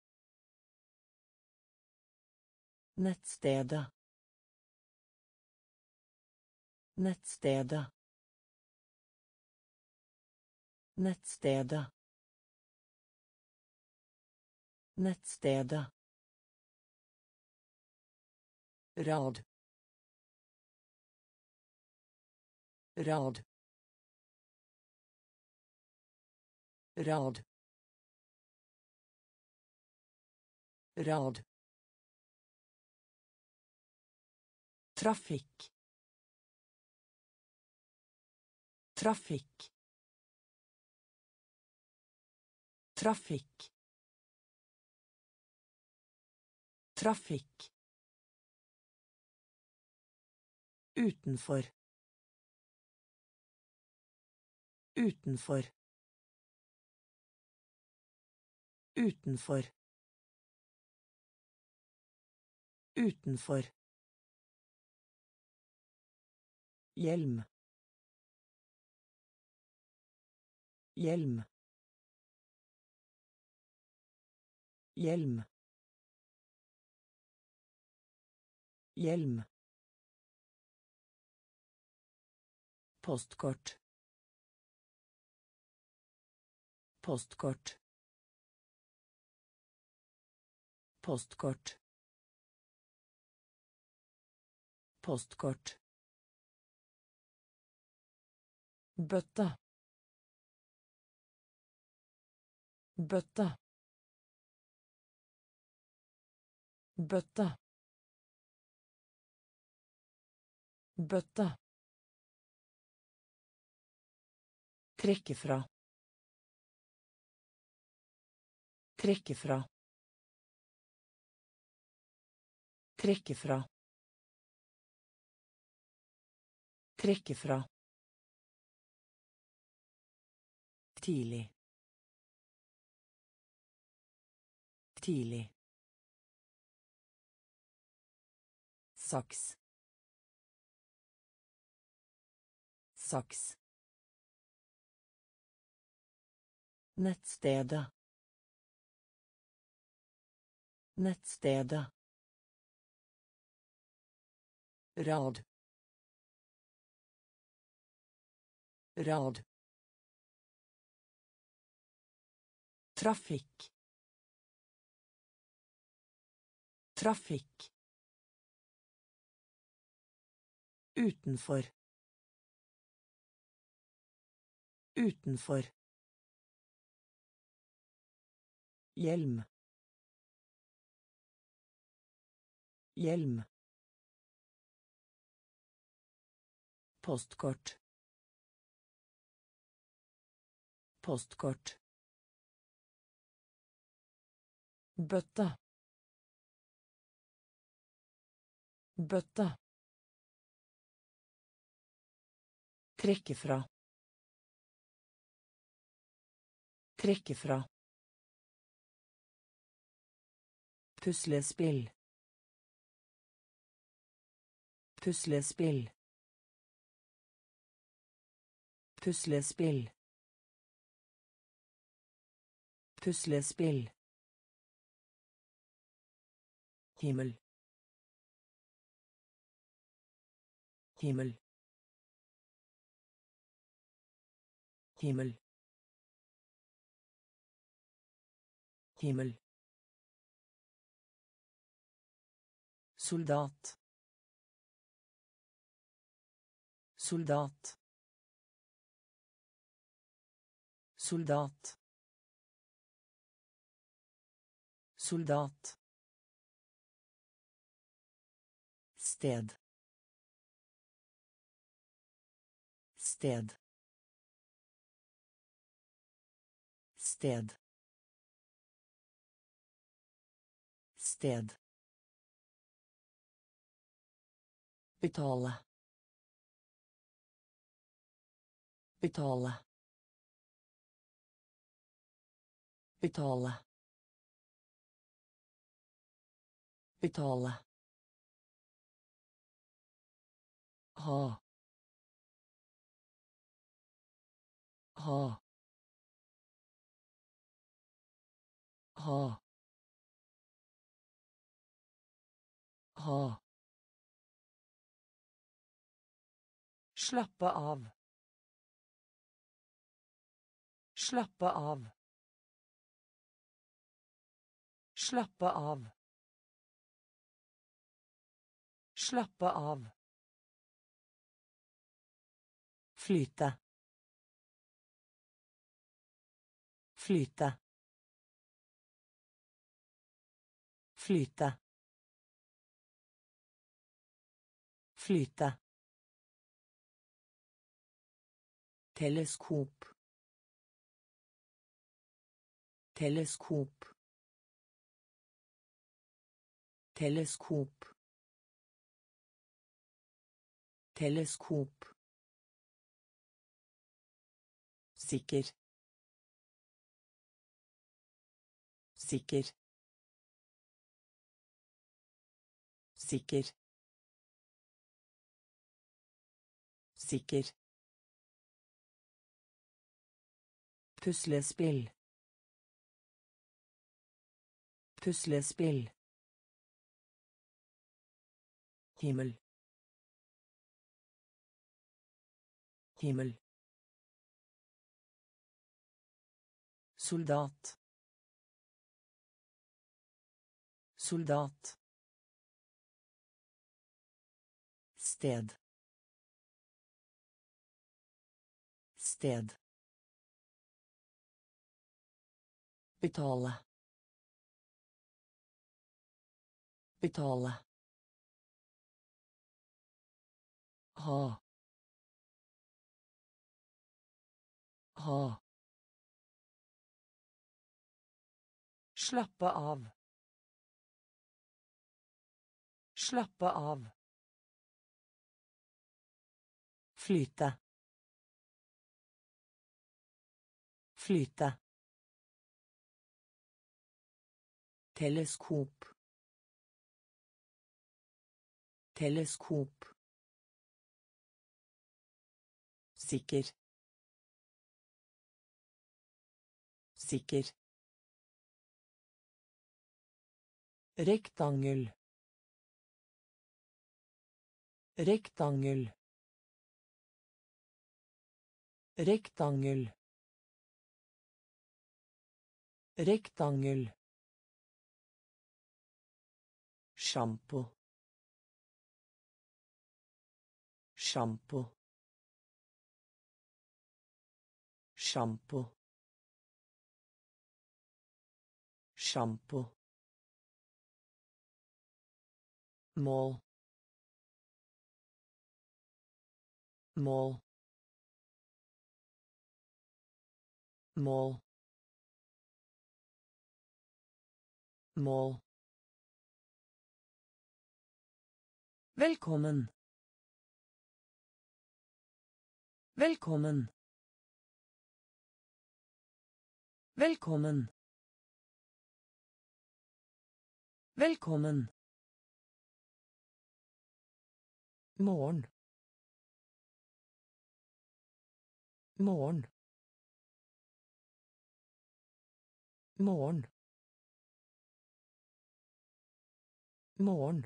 Nettstedet. Nettstedet. Nettstedet. Nettstedet. Rad. Rad. Rad. Rad. Trafikk. Trafikk. Trafikk. Trafikk. Utenfor. Utenfor. Utenfor. Utenfor. Hjelm. Hjelm. Hjelm. Hjelm. Postkort. Postkort. Postkort. Postkort. Bøtte. Bøtte. Bøtte. Bøtte. Trekke fra. Trekke fra. Trekke fra. Trekke fra. Tidlig. Tidlig. Saks. Saks. Nettstedet. Nettstedet. Rad. Rad. Trafikk. Trafikk. Utenfor. Utenfor. Hjelm. Hjelm. Postkort. Postkort. Bøtte. Bøtte. Trekke fra. Trekke fra. Puslespill. Puslespill. Puslespill. Puslespill. Himmel. Himmel. Himmel. Himmel. Soldat. Soldat. Soldat. Soldat. Sted. Sted. Sted. Sted. Betale. Betale. Betale. Betale. Ha. Ha. Ha. Ha. Slappe av. Slappe av. Slappe av. Slappe av. Flyte. Flyte. Flyte. Flyte. Teleskop. Teleskop. Teleskop. Teleskop. Sikker. Sikker. Sikker. Sikker. Puslespill. Puslespill. Himmel. Himmel. Soldat. Soldat. Sted. Sted. Betale. Betale. Ha. Ha. Slappe av. Slappe av. Flyte. Flyte. Teleskop. Teleskop. Sikker. Sikker. Rektangel. Rektangel. Rektangel. Rektangel. Sjampo. Sjampo. Sjampo. Sjampo. Mål. Mål. Mål. Mål. Velkommen. Velkommen. Velkommen. Velkommen. Morgen. Morgen. Morgen. Morgen.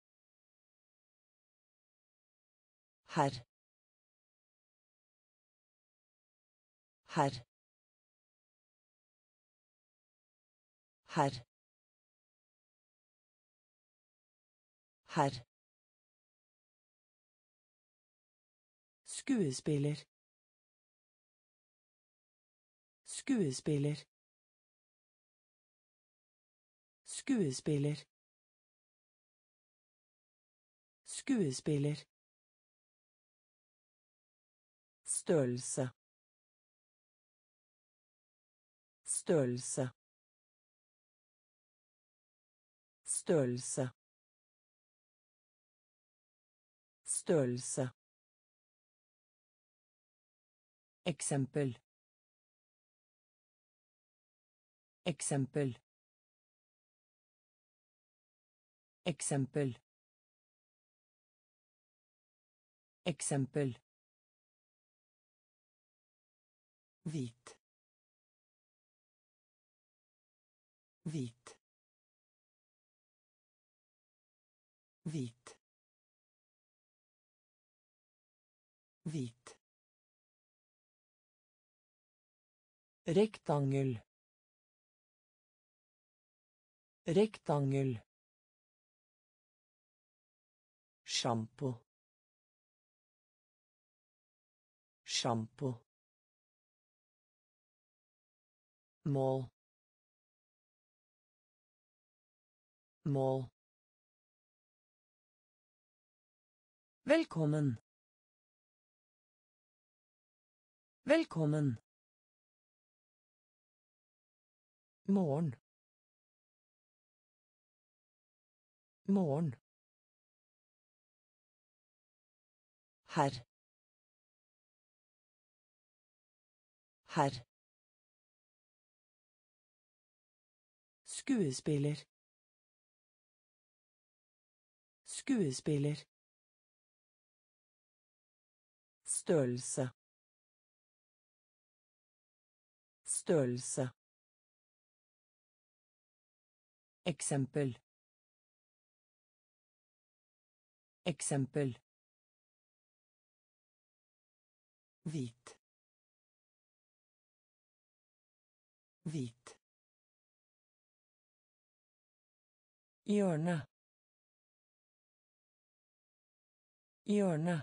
Herr. Herr. Herr. Herr. Skuespiller. Skuespiller. Skuespiller. Skuespiller. Størrelse. Størrelse. Størrelse. Størrelse. Eksempel. Eksempel. Eksempel. Eksempel. Hvit. Hvit. Hvit. Hvit. Rektangel. Rektangel. Sjampo. Sjampo. Mål. Mål. Velkommen. Velkommen. Morgen. Morgen. Herr. Herr. Skuespiller. Skuespiller. Størrelse. Størrelse. Eksempel. Eksempel. Hvit. Hvit. hjørne, hjørne,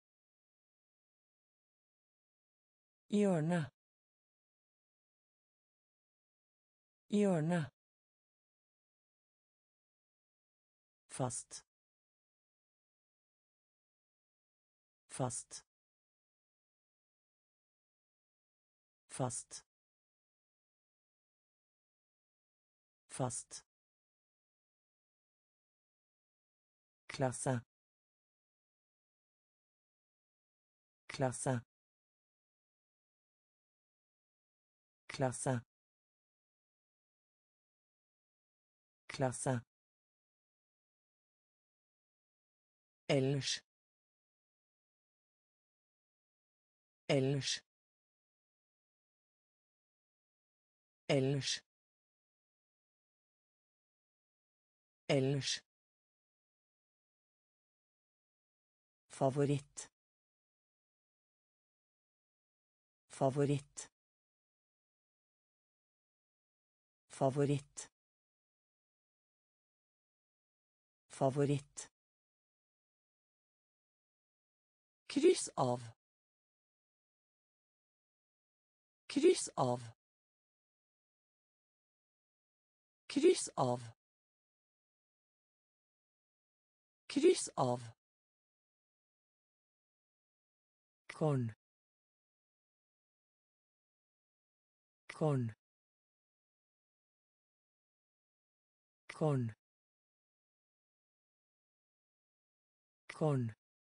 hjørne, hjørne, fast, fast, fast, fast, klasse, klasse, klasse, klasse, ellers, ellers, ellers, ellers, favoritt, favoritt, favoritt, favoritt, kryss av, kryss av, kryss av, kryss av, korn, korn, korn, korn,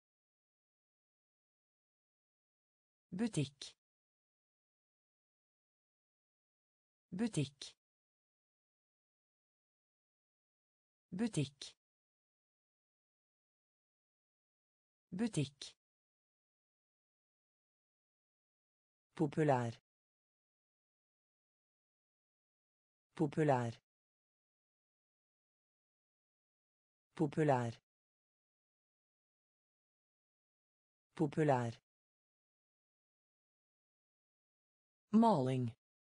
butikk, butikk, butikk, butikk, populær, populær, populær, populær, maling,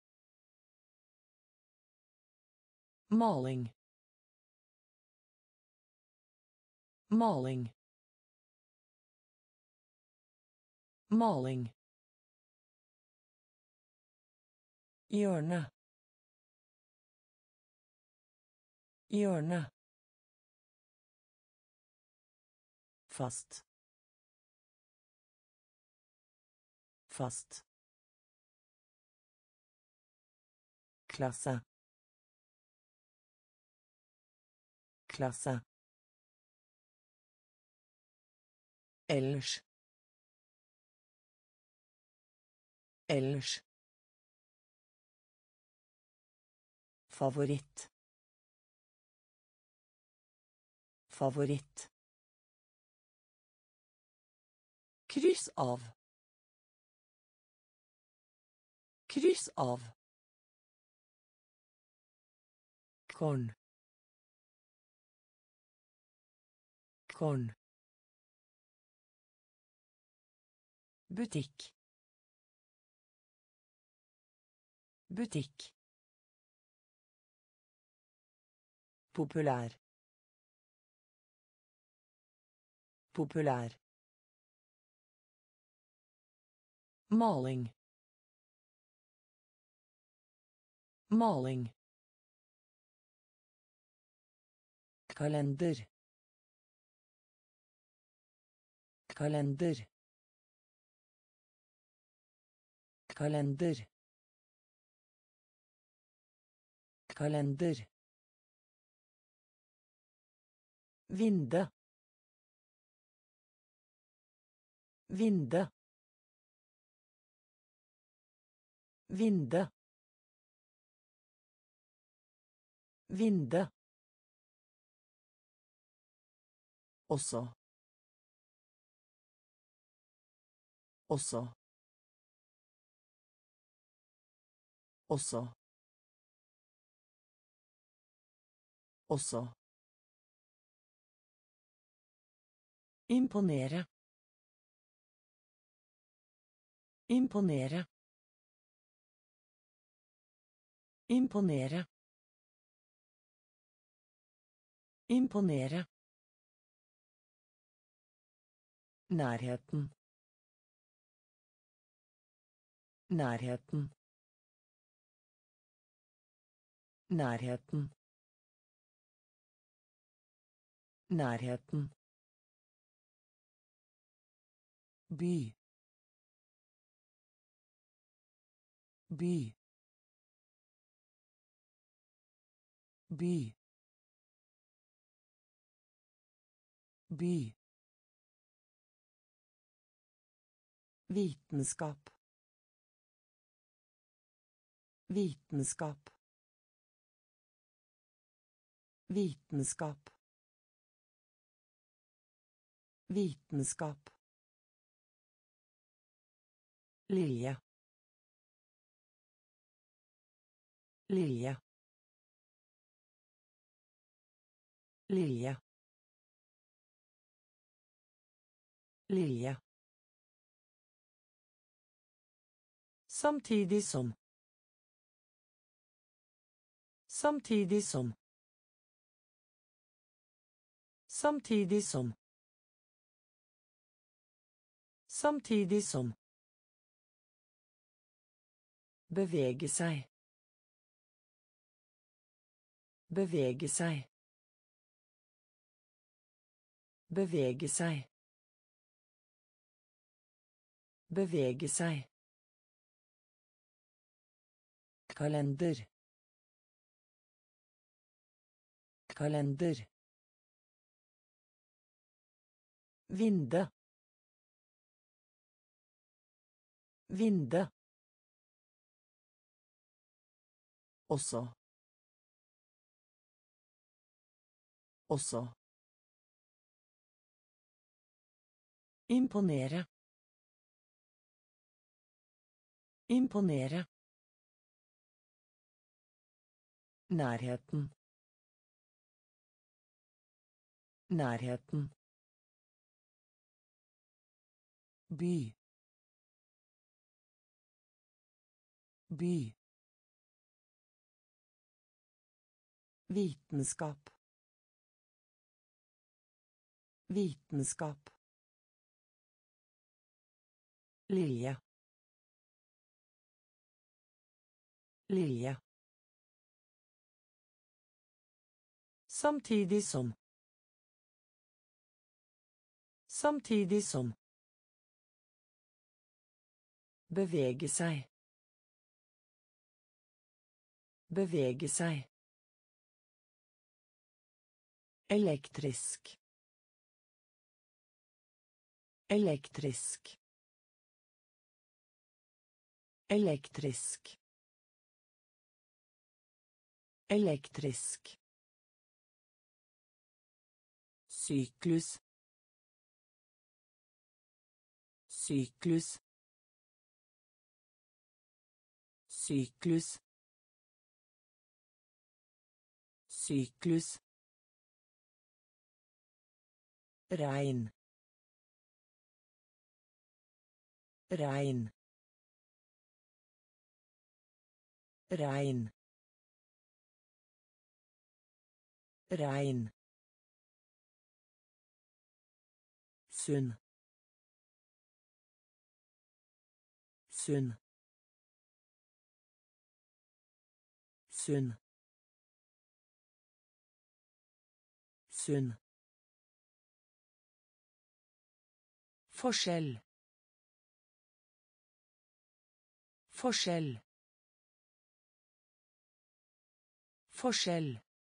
maling, maling, maling, hjørne, hjørne, fast, fast, klasse, klasse, ellers, ellers, favoritt, favoritt, kryss av, kryss av, korn, korn, butikk, butikk, populær, populær, maling, maling, kalender, kalender, kalender, kalender, vinde, vinde, vinde, vinde, også, også, også, også, imponere, imponere, imponere, Imponere. Nærheten. Nærheten. Nærheten. Nærheten. By. By. By. By. Vitenskap. Vitenskap. Vitenskap. Vitenskap. Lilje. Lilje. Lilje. Lilje. Samtidig som. Samtidig som. Samtidig som. Samtidig som. Bevege seg. Bevege seg. Bevege seg. Bevege seg. Kalender. Kalender. Vinde. Vinde. Også. Også. Imponere. Imponere. Nærheten. Nærheten. By. By. Vitenskap. Vitenskap. Lilje. Lilje. Samtidig som. Samtidig som. Bevege seg. Bevege seg. Elektrisk. Elektrisk. Elektrisk. Elektrisk. Syklus. Syklus. Syklus. Syklus. Regn. Regn. Regn. Regn. Sunn. Sunn. Sunn. Sunn. Forskjell. Forskjell. Forskjell.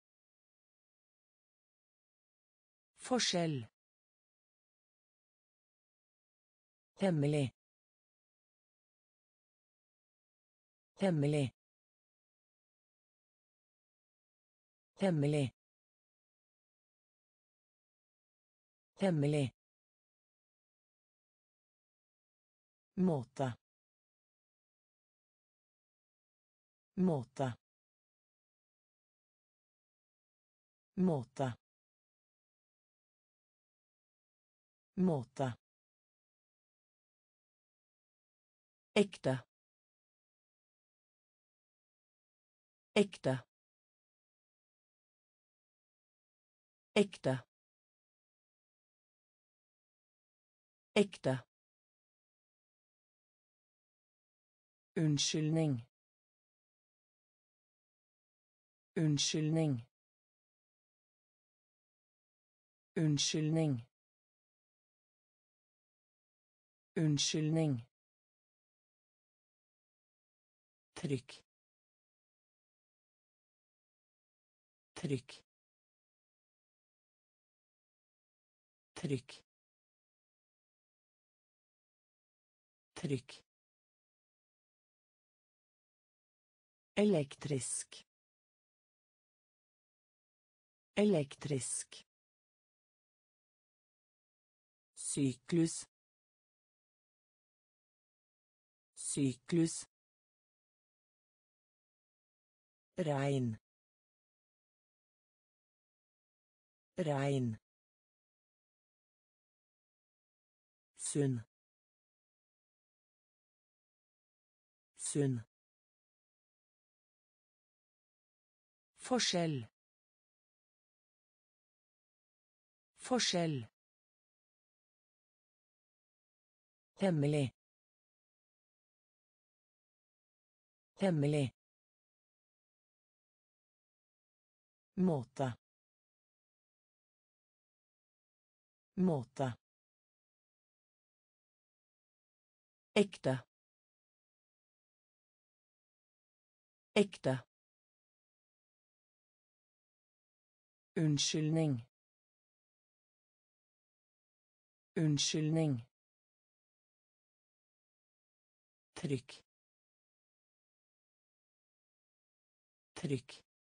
Forskjell. Hemmelig. Hemmelig. Hemmelig. Hemmelig. Måte. Måte. Måte. Måte. Ekte. Ekte. Ekte. Ekte. Unnskyldning. Unnskyldning. Unnskyldning. Unnskyldning. Trykk. Trykk. Trykk. Trykk. Elektrisk. Elektrisk. Syklus. Syklus. Regn. Regn. Sunn. Sunn. Forskjell. Forskjell. Hemmelig. Hemmelig. Måte. Måte. Ekte. Ekte. Unnskyldning. Unnskyldning. Trykk. Trykk.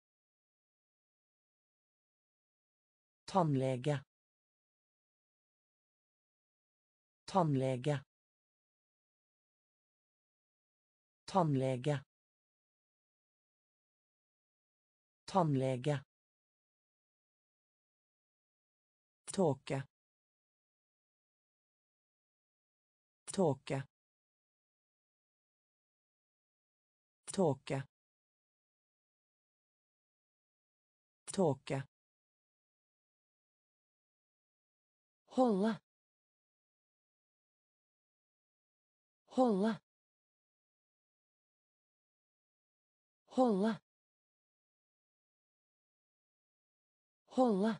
Tannlege. Tannlege. Tannlege. Tannlege. Tåke. Tåke. Tåke. Tåke. Holde. Holde. Holde. Holde.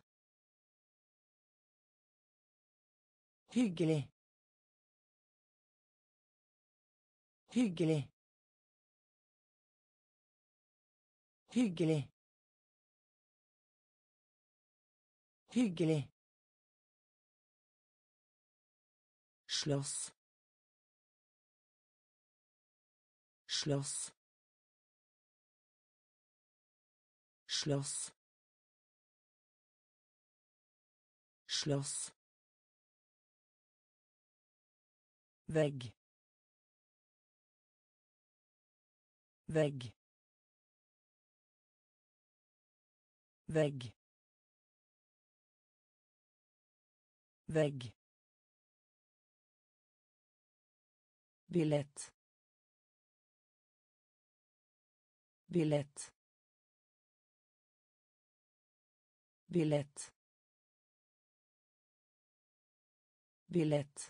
Hyggelig. Hyggelig. Hyggelig. Hyggelig. Slåss. Slåss. Slåss. Slåss. Vegg. Vegg. Vegg. Vegg. Billett. Billett. Billett. Billett.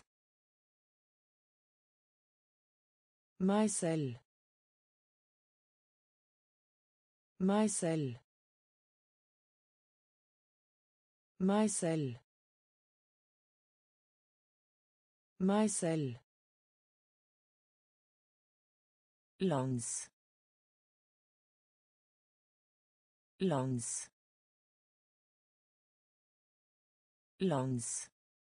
Meg selv. Meg selv. Meg selv. Meg selv. Lands. Lands. Lands.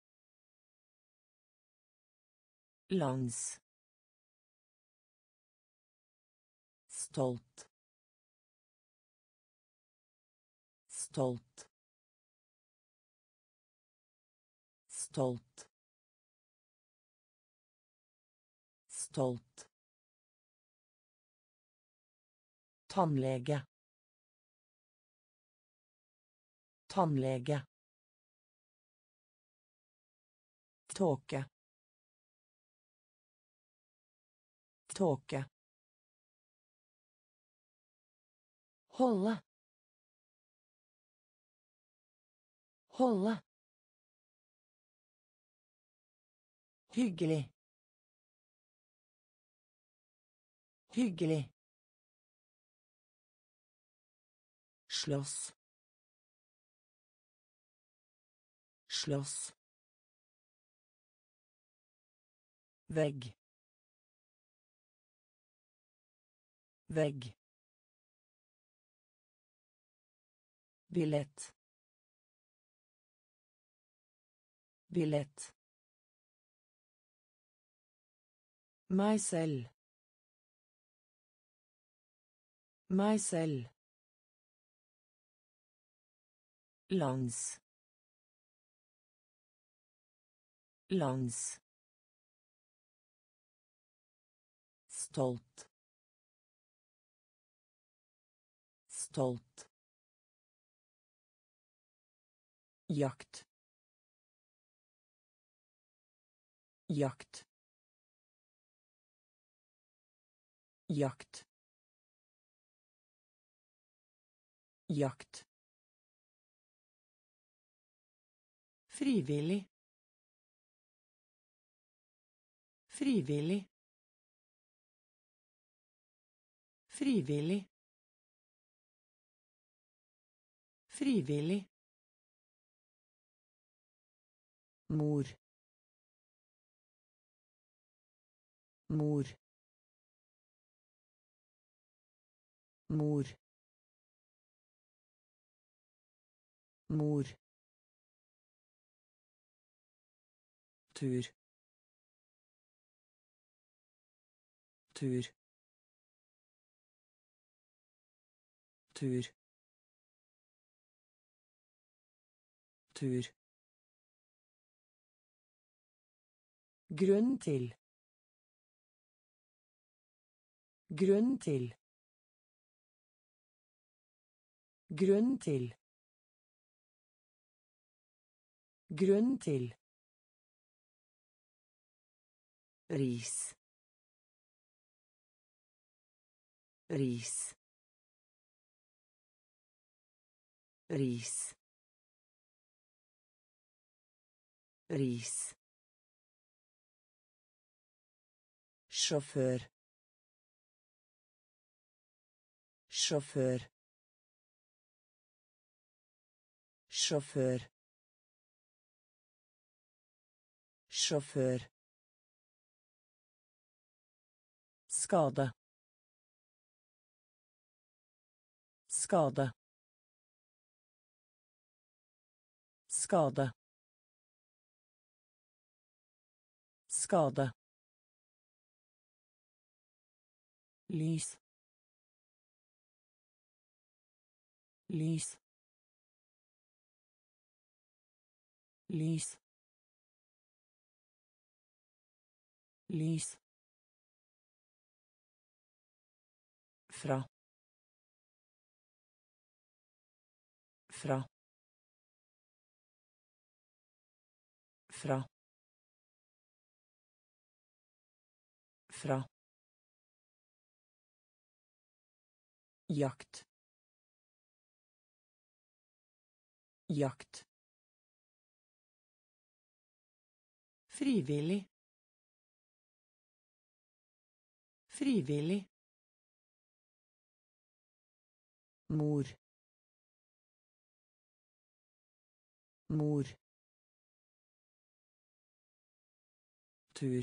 Lands. Stolt. Stolt. Stolt. Stolt. Tannlege. Tannlege. Tåke. Tåke. Holde. Holde. Hyggelig. Hyggelig. Slåss. Slåss. Vegg. Vegg. Billett. Billett. Meg selv. Meg selv. Lands. Lands. Stolt. Stolt. Jakt. Jakt. Jakt. Jakt. Frivillig. Frivillig. Frivillig. Frivillig. Mor. Mor. Mor. Mor. Tur. Tur. Tur. Tur. Grunn til. Grunn til. Grunn til. Grunn til. Ris. Ris. Ris. Ris. Sjåfør. Sjåfør. Sjåfør. Sjåfør. Skade. Skade. Skade. Skade. Lys. Lys. Lys. Lys. Fra. Fra. Fra. Fra. Jakt. Jakt. Frivillig. Frivillig. Mor. Mor. Tur.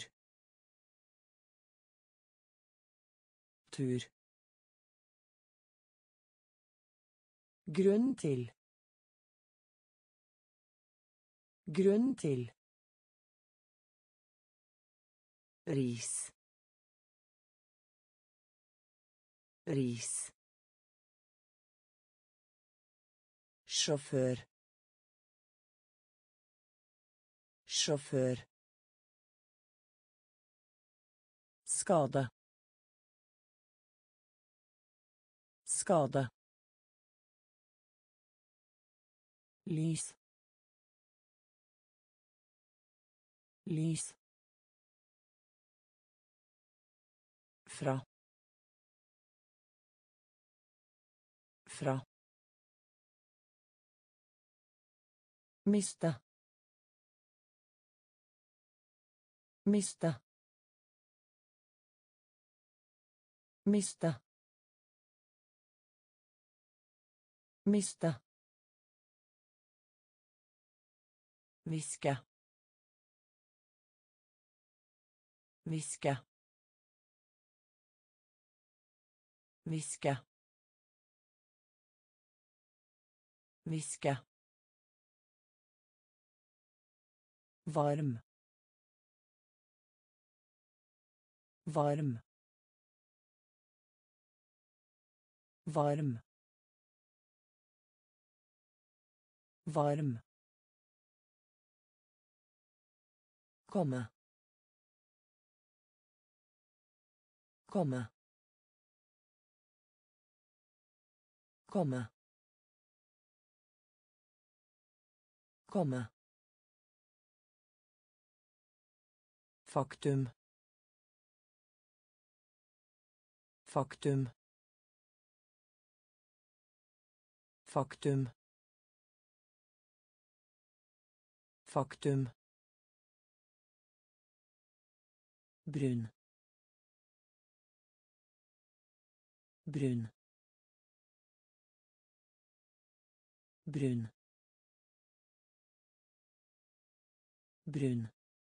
Tur. Grunn til. Grunn til. Ris. Ris. Sjåfør. Sjåfør. Skade. Skade. Lys. Lys. Fra. Fra. Mista. Mista. Mista. Mista. Viska. Viska. Viska. Viska. Varm. Varm. Varm. Varm. Komme. Komme. Komme. Komme. Faktum. Faktum. Faktum. Faktum. Brun. Brun. Brun. Brun.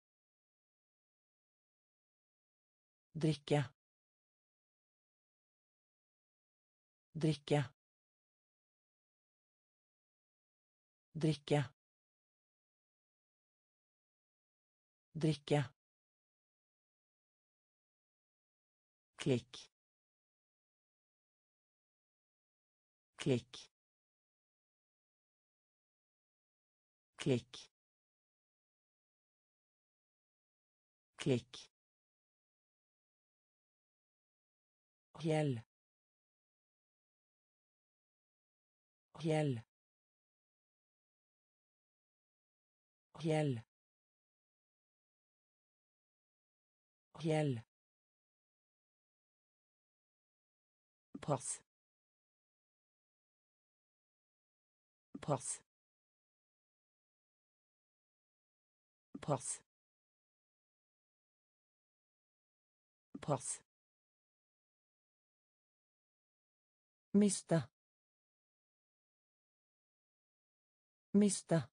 Drikke. Drikke. Drikke. Drikke. Klikk. Klikk. Klikk. Klikk. Fjell. Fjell. Fjell. Fjell. Pass. Pass. Pass. Pass. Mista. Mista.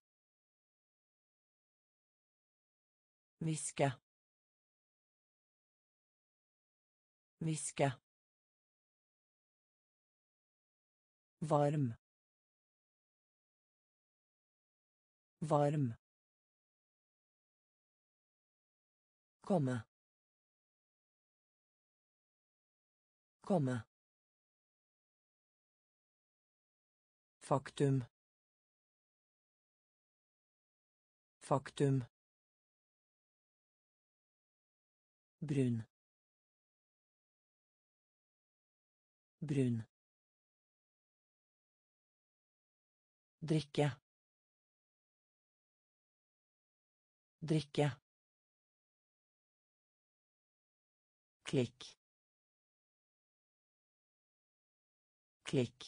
Viska. Viska. Varm. Varm. Komme. Komme. Faktum. Faktum. Brun. Brun. Drikke. Drikke. Klikk. Klikk.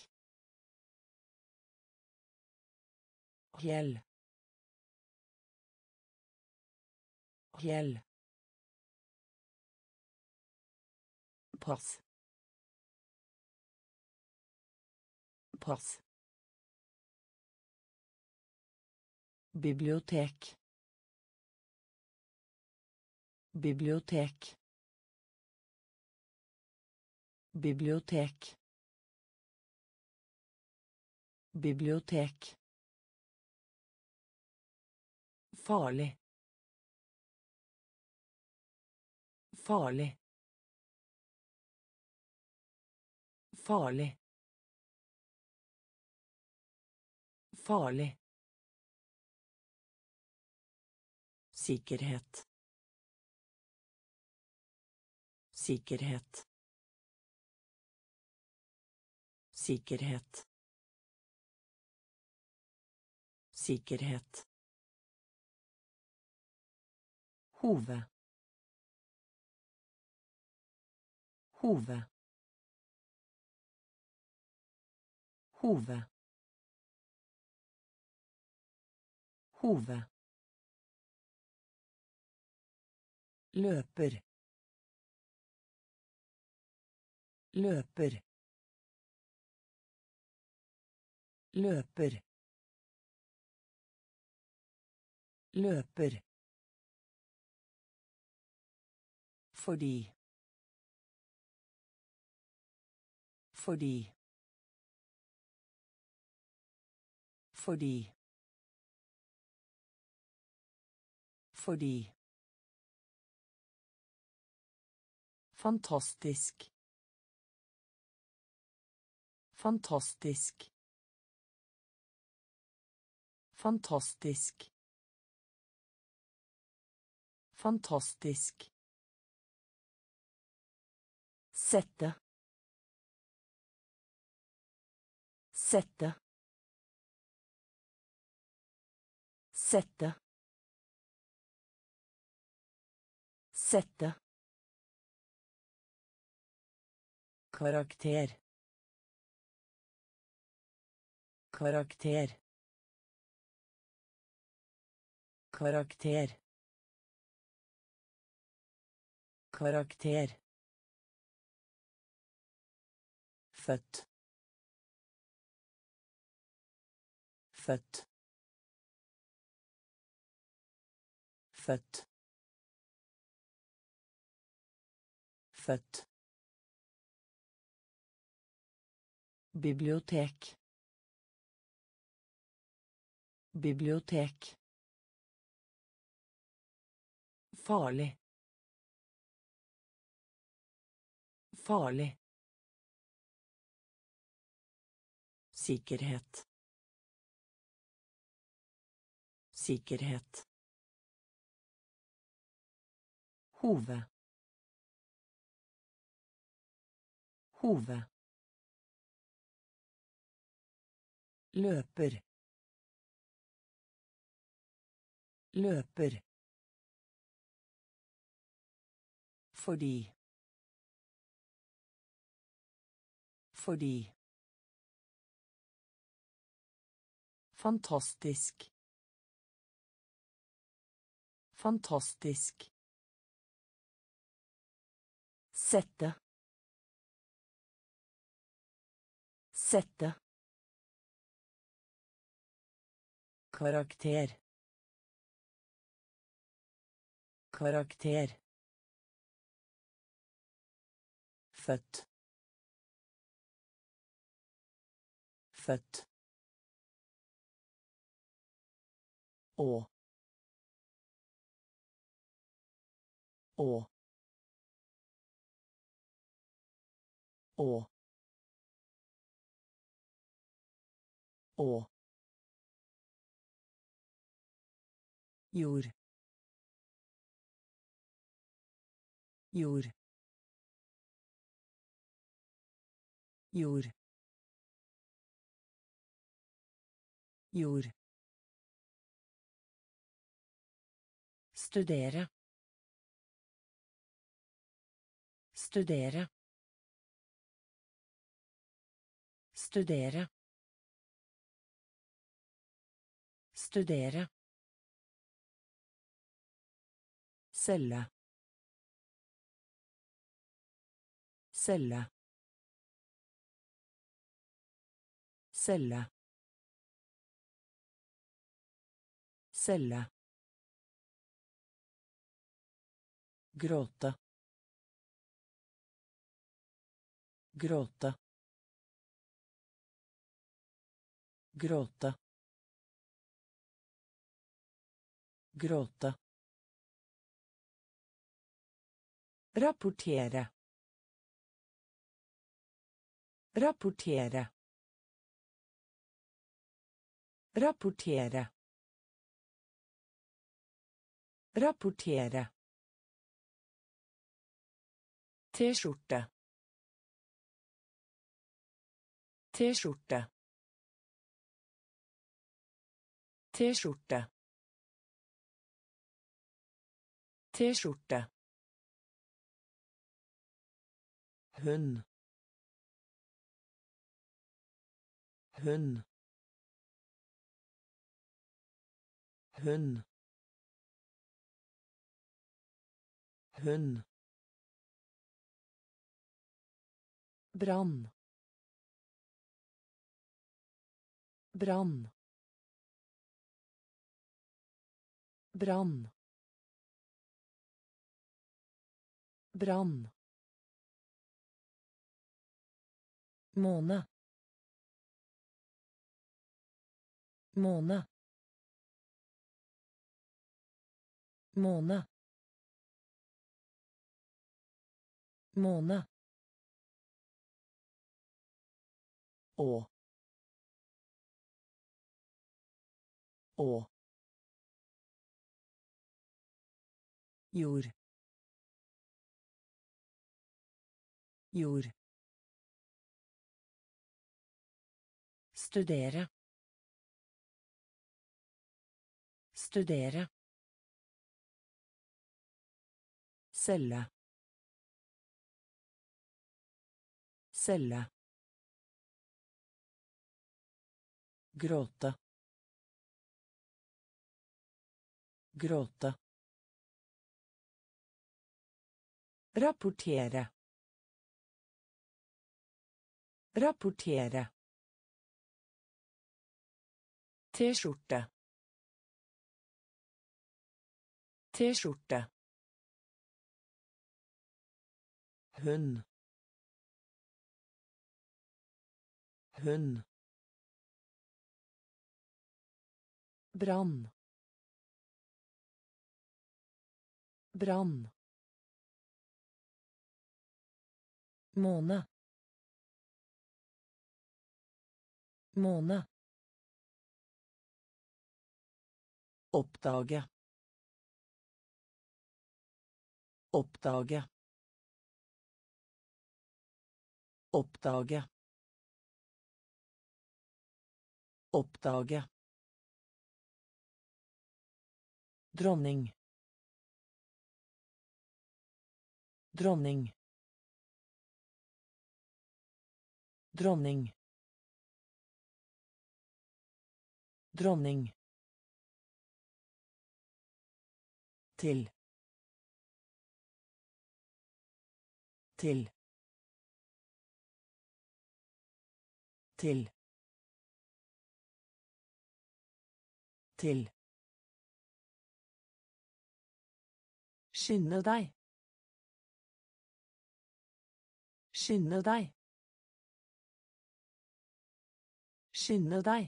Fjell. Fjell. Pass. Pass. Bibliotek. Bibliotek. Bibliotek. Bibliotek. Farlig. Farlig. Farlig. Farlig. Sikkerhet. Sikkerhet. Sikkerhet. Sikkerhet. Hove. Hove. Hove. Hove. Løper. Løper. Løper. Løper. Fordi. Fordi. Fordi. Fordi. Fantastisk. Fantastisk. Fantastisk. Fantastisk. Sette. Sette. Sette. Sette. Karakter. Karakter. Karakter. Karakter. Født. Født. Født. Født. Bibliotek. Bibliotek. Farlig. Farlig. Sikkerhet. Sikkerhet. Hove. Hove. Løper. Løper. Fordi. Fordi. Fantastisk. Fantastisk. Sette. Sette. Karakter. Karakter. Født. Født. Å. Å. Å. Å. Jord. Jord. Jord. Jord. Studere. Studere. Studere. Studere. Celle. Celle. Celle. Celle. Gråte. Gråte. Gråte. Gråte. Rapportere. Rapportere. Rapportere. Rapportere. T-skjorte. T-skjorte. T-skjorte. T-skjorte. Hund. Hund. Hund. Hund. Brann. Brann. Brann. Brann. Måne. Måne. Måne. Måne. Å. Å. Jord. Jord. Studere. Studere. Celle. Celle. Gråte. Gråte. Rapportere. Rapportere. T-skjorte. T-skjorte. Hund. Hund. Brann. Brann. Måne. Måne. Oppdage. Oppdage. Oppdage. Oppdage. Dronning. Dronning. Dronning. Dronning. Til. Til. Til. Til. Skynde deg. Skynde deg. Skynde deg.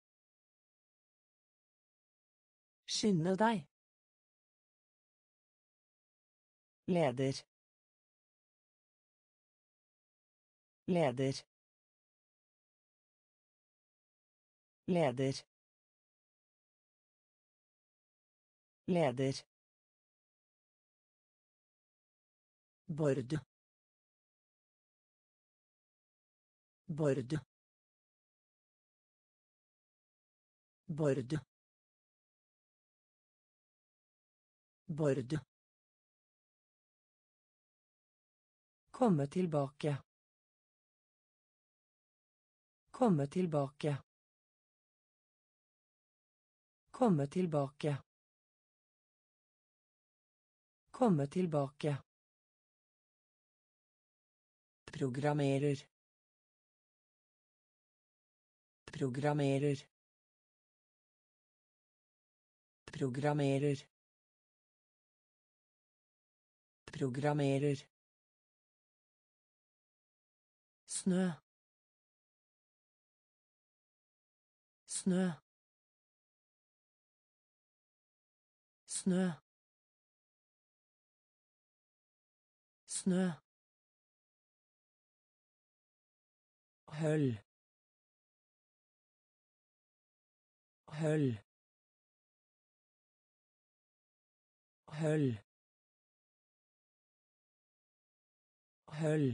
Skynde deg. Leder. Leder. Leder. Leder. Bord. Bord. Bord. Bord. Komme tilbake. Komme tilbake. Komme tilbake. Komme tilbake. Programmerer. Programmerer. Programmerer. Programmerer. Snø. Snø. Snø. Snø. Høll. Høll. Høll. Høll.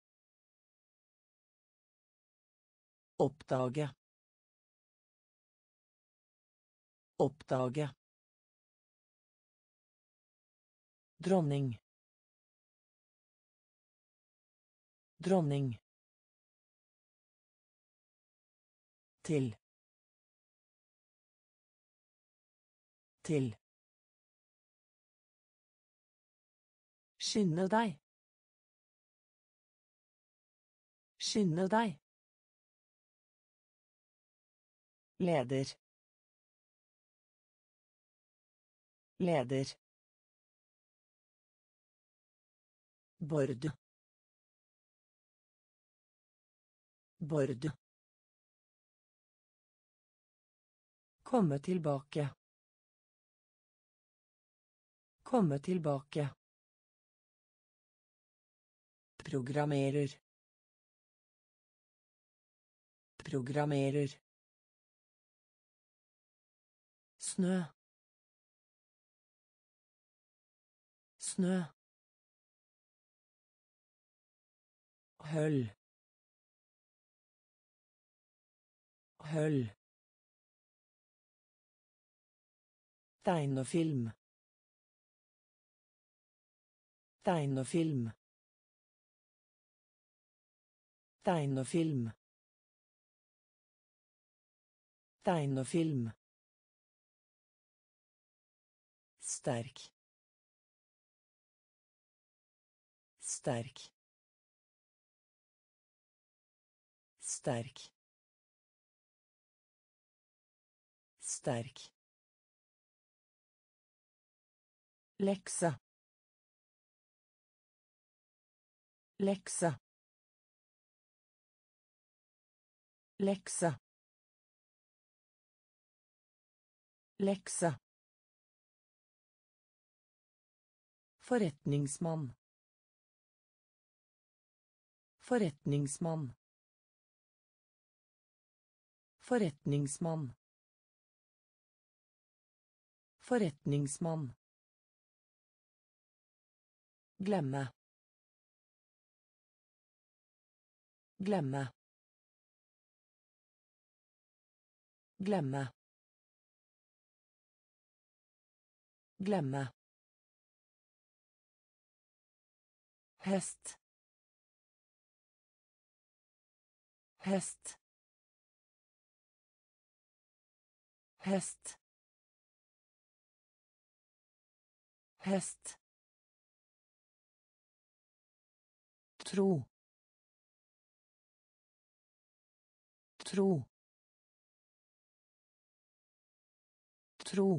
Oppdage. Oppdage. Dronning. Dronning. Til. Til. Skynde deg. Skynde deg. Leder. Leder. Bord. Bord. Komme tilbake. Komme tilbake. Programmerer. Programmerer. Snø. Snø. Høll. Høll. Tegnefilm. Tegnefilm. Tegnefilm. Tegnefilm. Sterk. Sterk. Sterk. Sterk. Lekse. Lekse. Lekse. Lekse. Forretningsmann. Forretningsmann. Forretningsmann. Forretningsmann. Glemme. Glemme. Glemme. Glemme. Hest. Hest. Hest. Hest. Tro. Tro. Tro.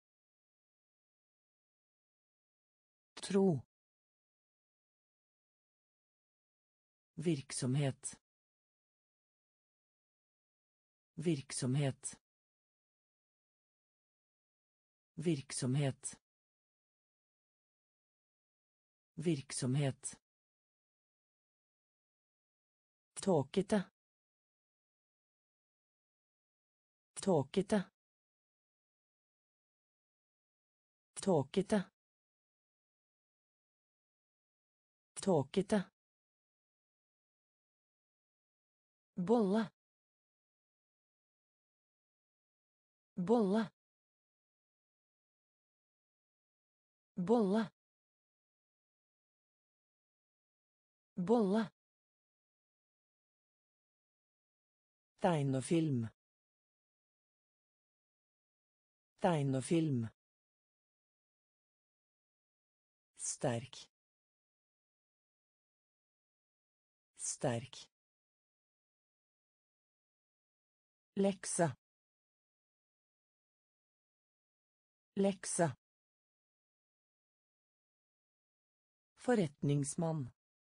Tro. Virksomhet. Virksomhet. Virksomhet. Virksomhet. Tåkete. Tåkete. Tåkete. Tåkete. Bolle. Bolle. Bolle. Bolle. Tegnefilm. Tegnefilm. Sterk. Sterk. Lekse. Lekse. Forretningsmann.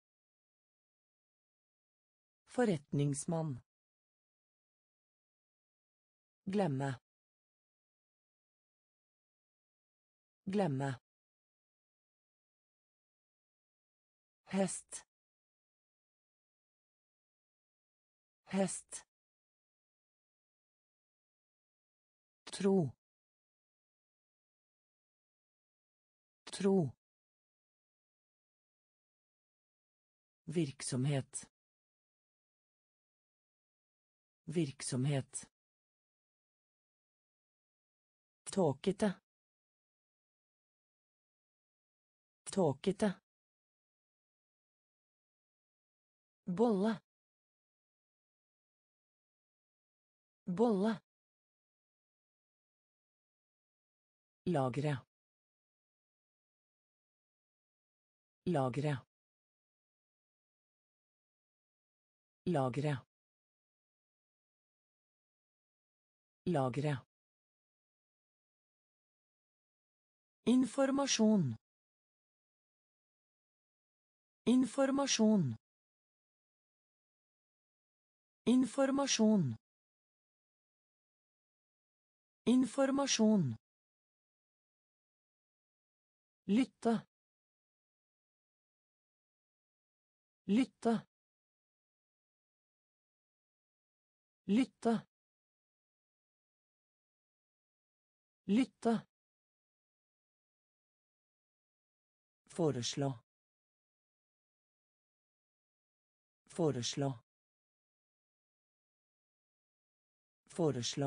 Forretningsmann. Glemme. Glemme. Hest. Hest. Tro. Tro. Virksomhet. Virksomhet. Tåkete. Tåkete. Bolle. Bolle. Lagre. Lagre. Lagre. Lagre. Informasjon. Informasjon. Informasjon. Informasjon. Lytte. Lytte. Lytte. Lytte. Foreslå. Foreslå. Foreslå.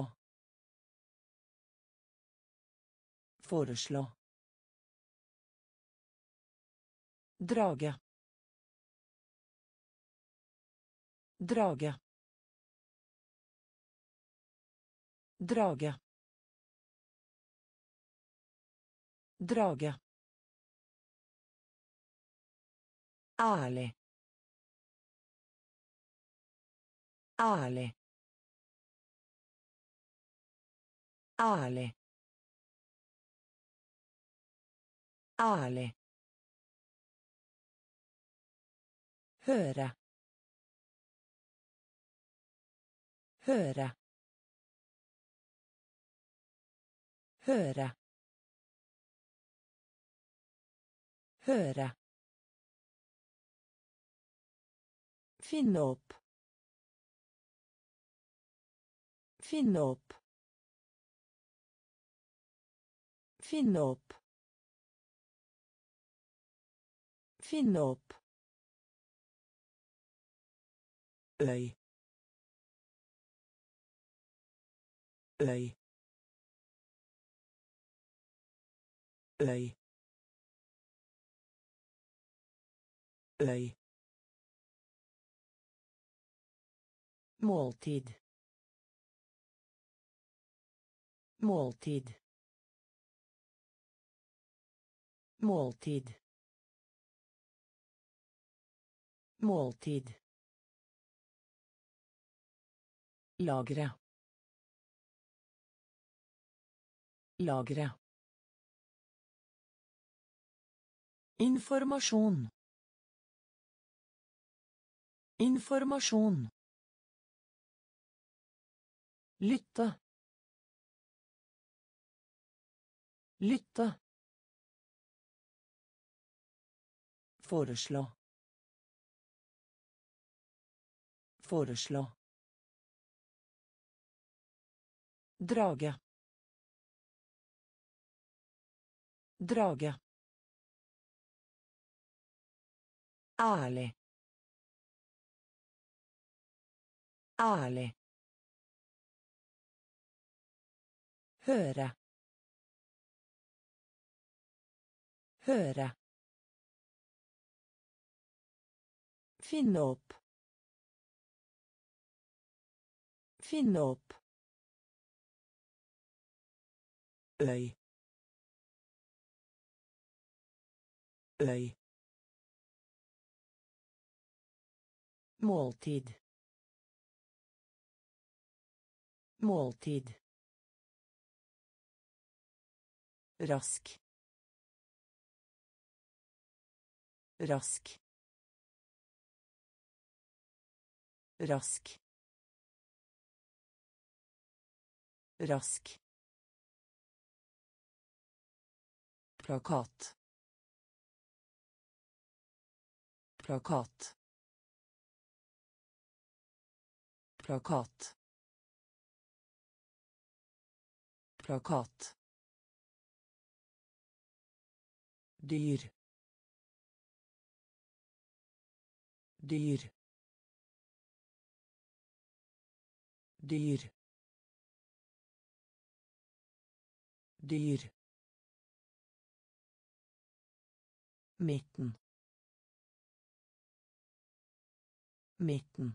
Foreslå. Drage. Drage. Drage. Drage. Ærlig. Ærlig. Ærlig. Ærlig. Høre. Høre. Høre. Høre. Finne opp. Finne opp. Finne opp. Finne opp. Øy. Øy. Øy. Øy. Måltid. Måltid. Måltid. Måltid. Lagre. Lagre. Informasjon. Informasjon. Lytte. Lytte. Foreslå. Foreslå. Drage. Drage. Ærlig. Ærlig. Høre. Høre. Finne opp. Finne opp. Øy. Øy. Måltid. Måltid. Rask. Rask. Rask. Rask. Plakat. Plakat. Plakat. Plakat. Dyr. Dyr. Dyr. Dyr. Midten. Midten.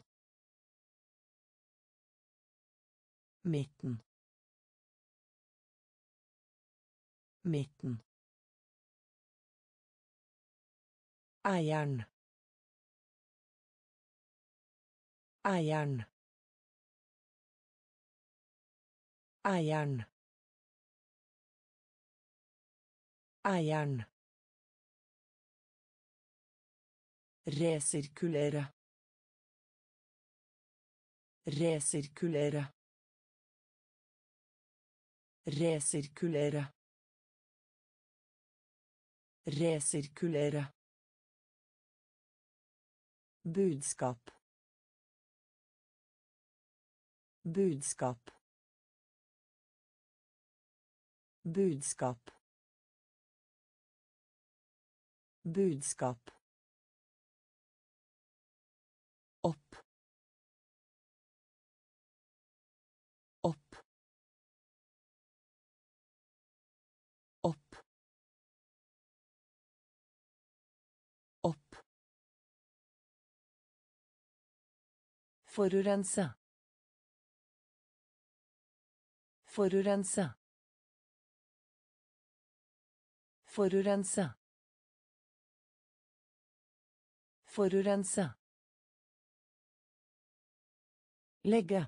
Midten. Midten. Eieren. Eieren. Eieren. Eieren. Resirkulere. Resirkulere. Resirkulere. Resirkulere. Budskap. Budskap. Budskap. Budskap. Opp. Opp. Opp. Opp. Forurense. Forurense. Forurense. Forurense. Legge.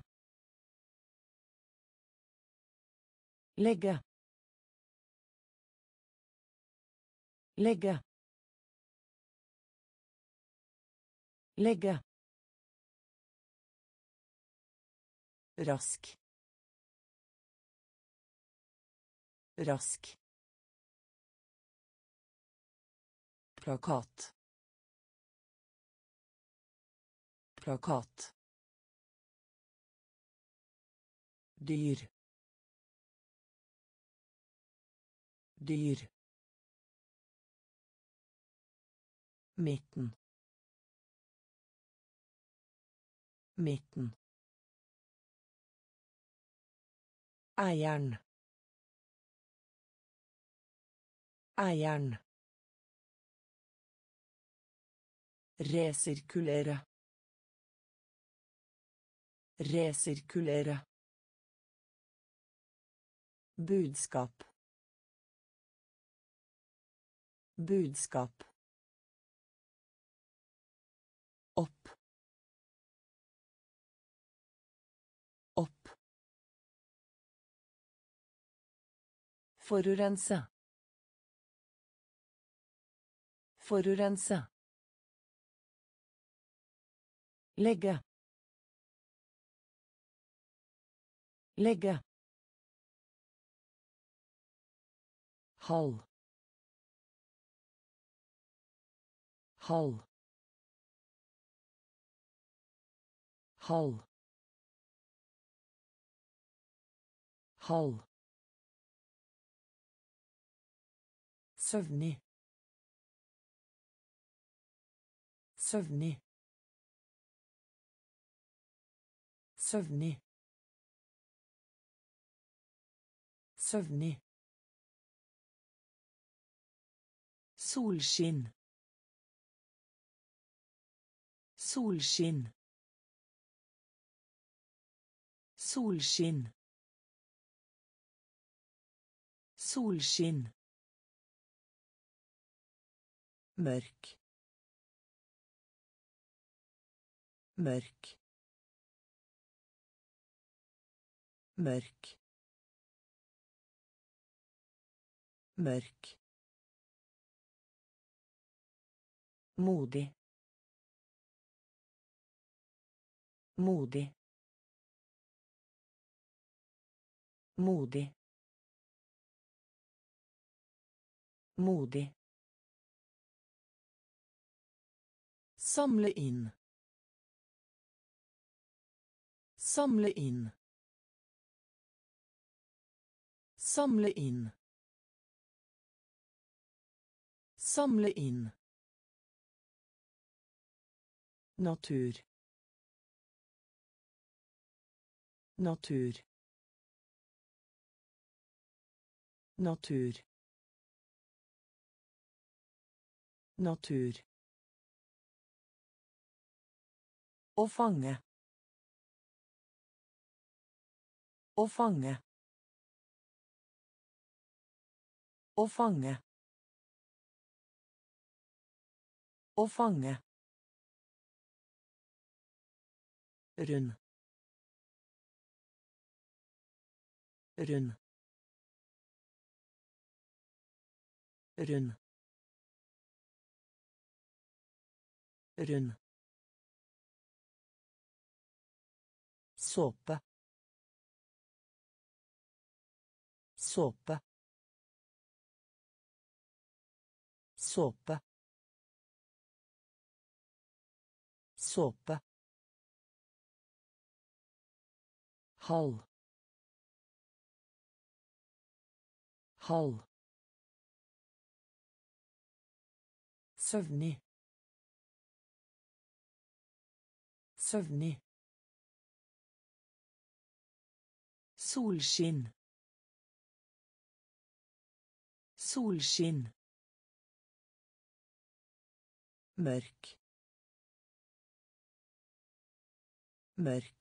Legge. Legge. Legge. Rask. Rask. Plakat. Plakat. Dyr. Dyr. Midten. Midten. Eieren. Eieren. Resirkulere. Resirkulere. Budskap. Budskap. Opp. Opp. Forurense. Forurense. Legge. Legge. Halv. Halv. Halv. Halv. Søvnig. Søvnig. Søvnig. Søvnig. Solskinn. Solskinn. Solskinn. Solskinn. Mørk. Mørk. Mørk. Mørk. Modig. Modig. Modig. Modig. Samle inn. Samle inn. Samle inn. Samle inn. Natur. Natur. Natur. Natur. Å fange. Å fange. Å fange. Å fange. Rund. Rund. Rund. Rund. Såpe. Såpe. Såpe. Såpe. Halv. Halv. Søvnig. Søvnig. Solskinn. Solskinn. Mørk. Mørk.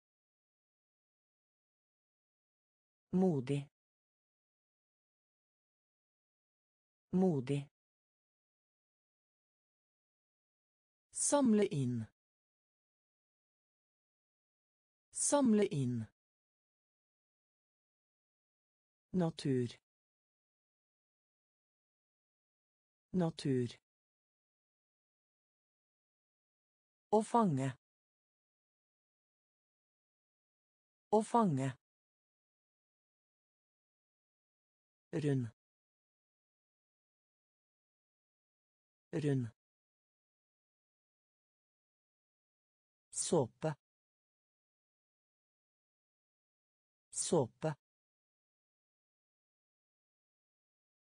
Modig. Modig. Samle inn. Samle inn. Natur. Natur. Å fange. Å fange. Rund. Rund. Såpe. Såpe.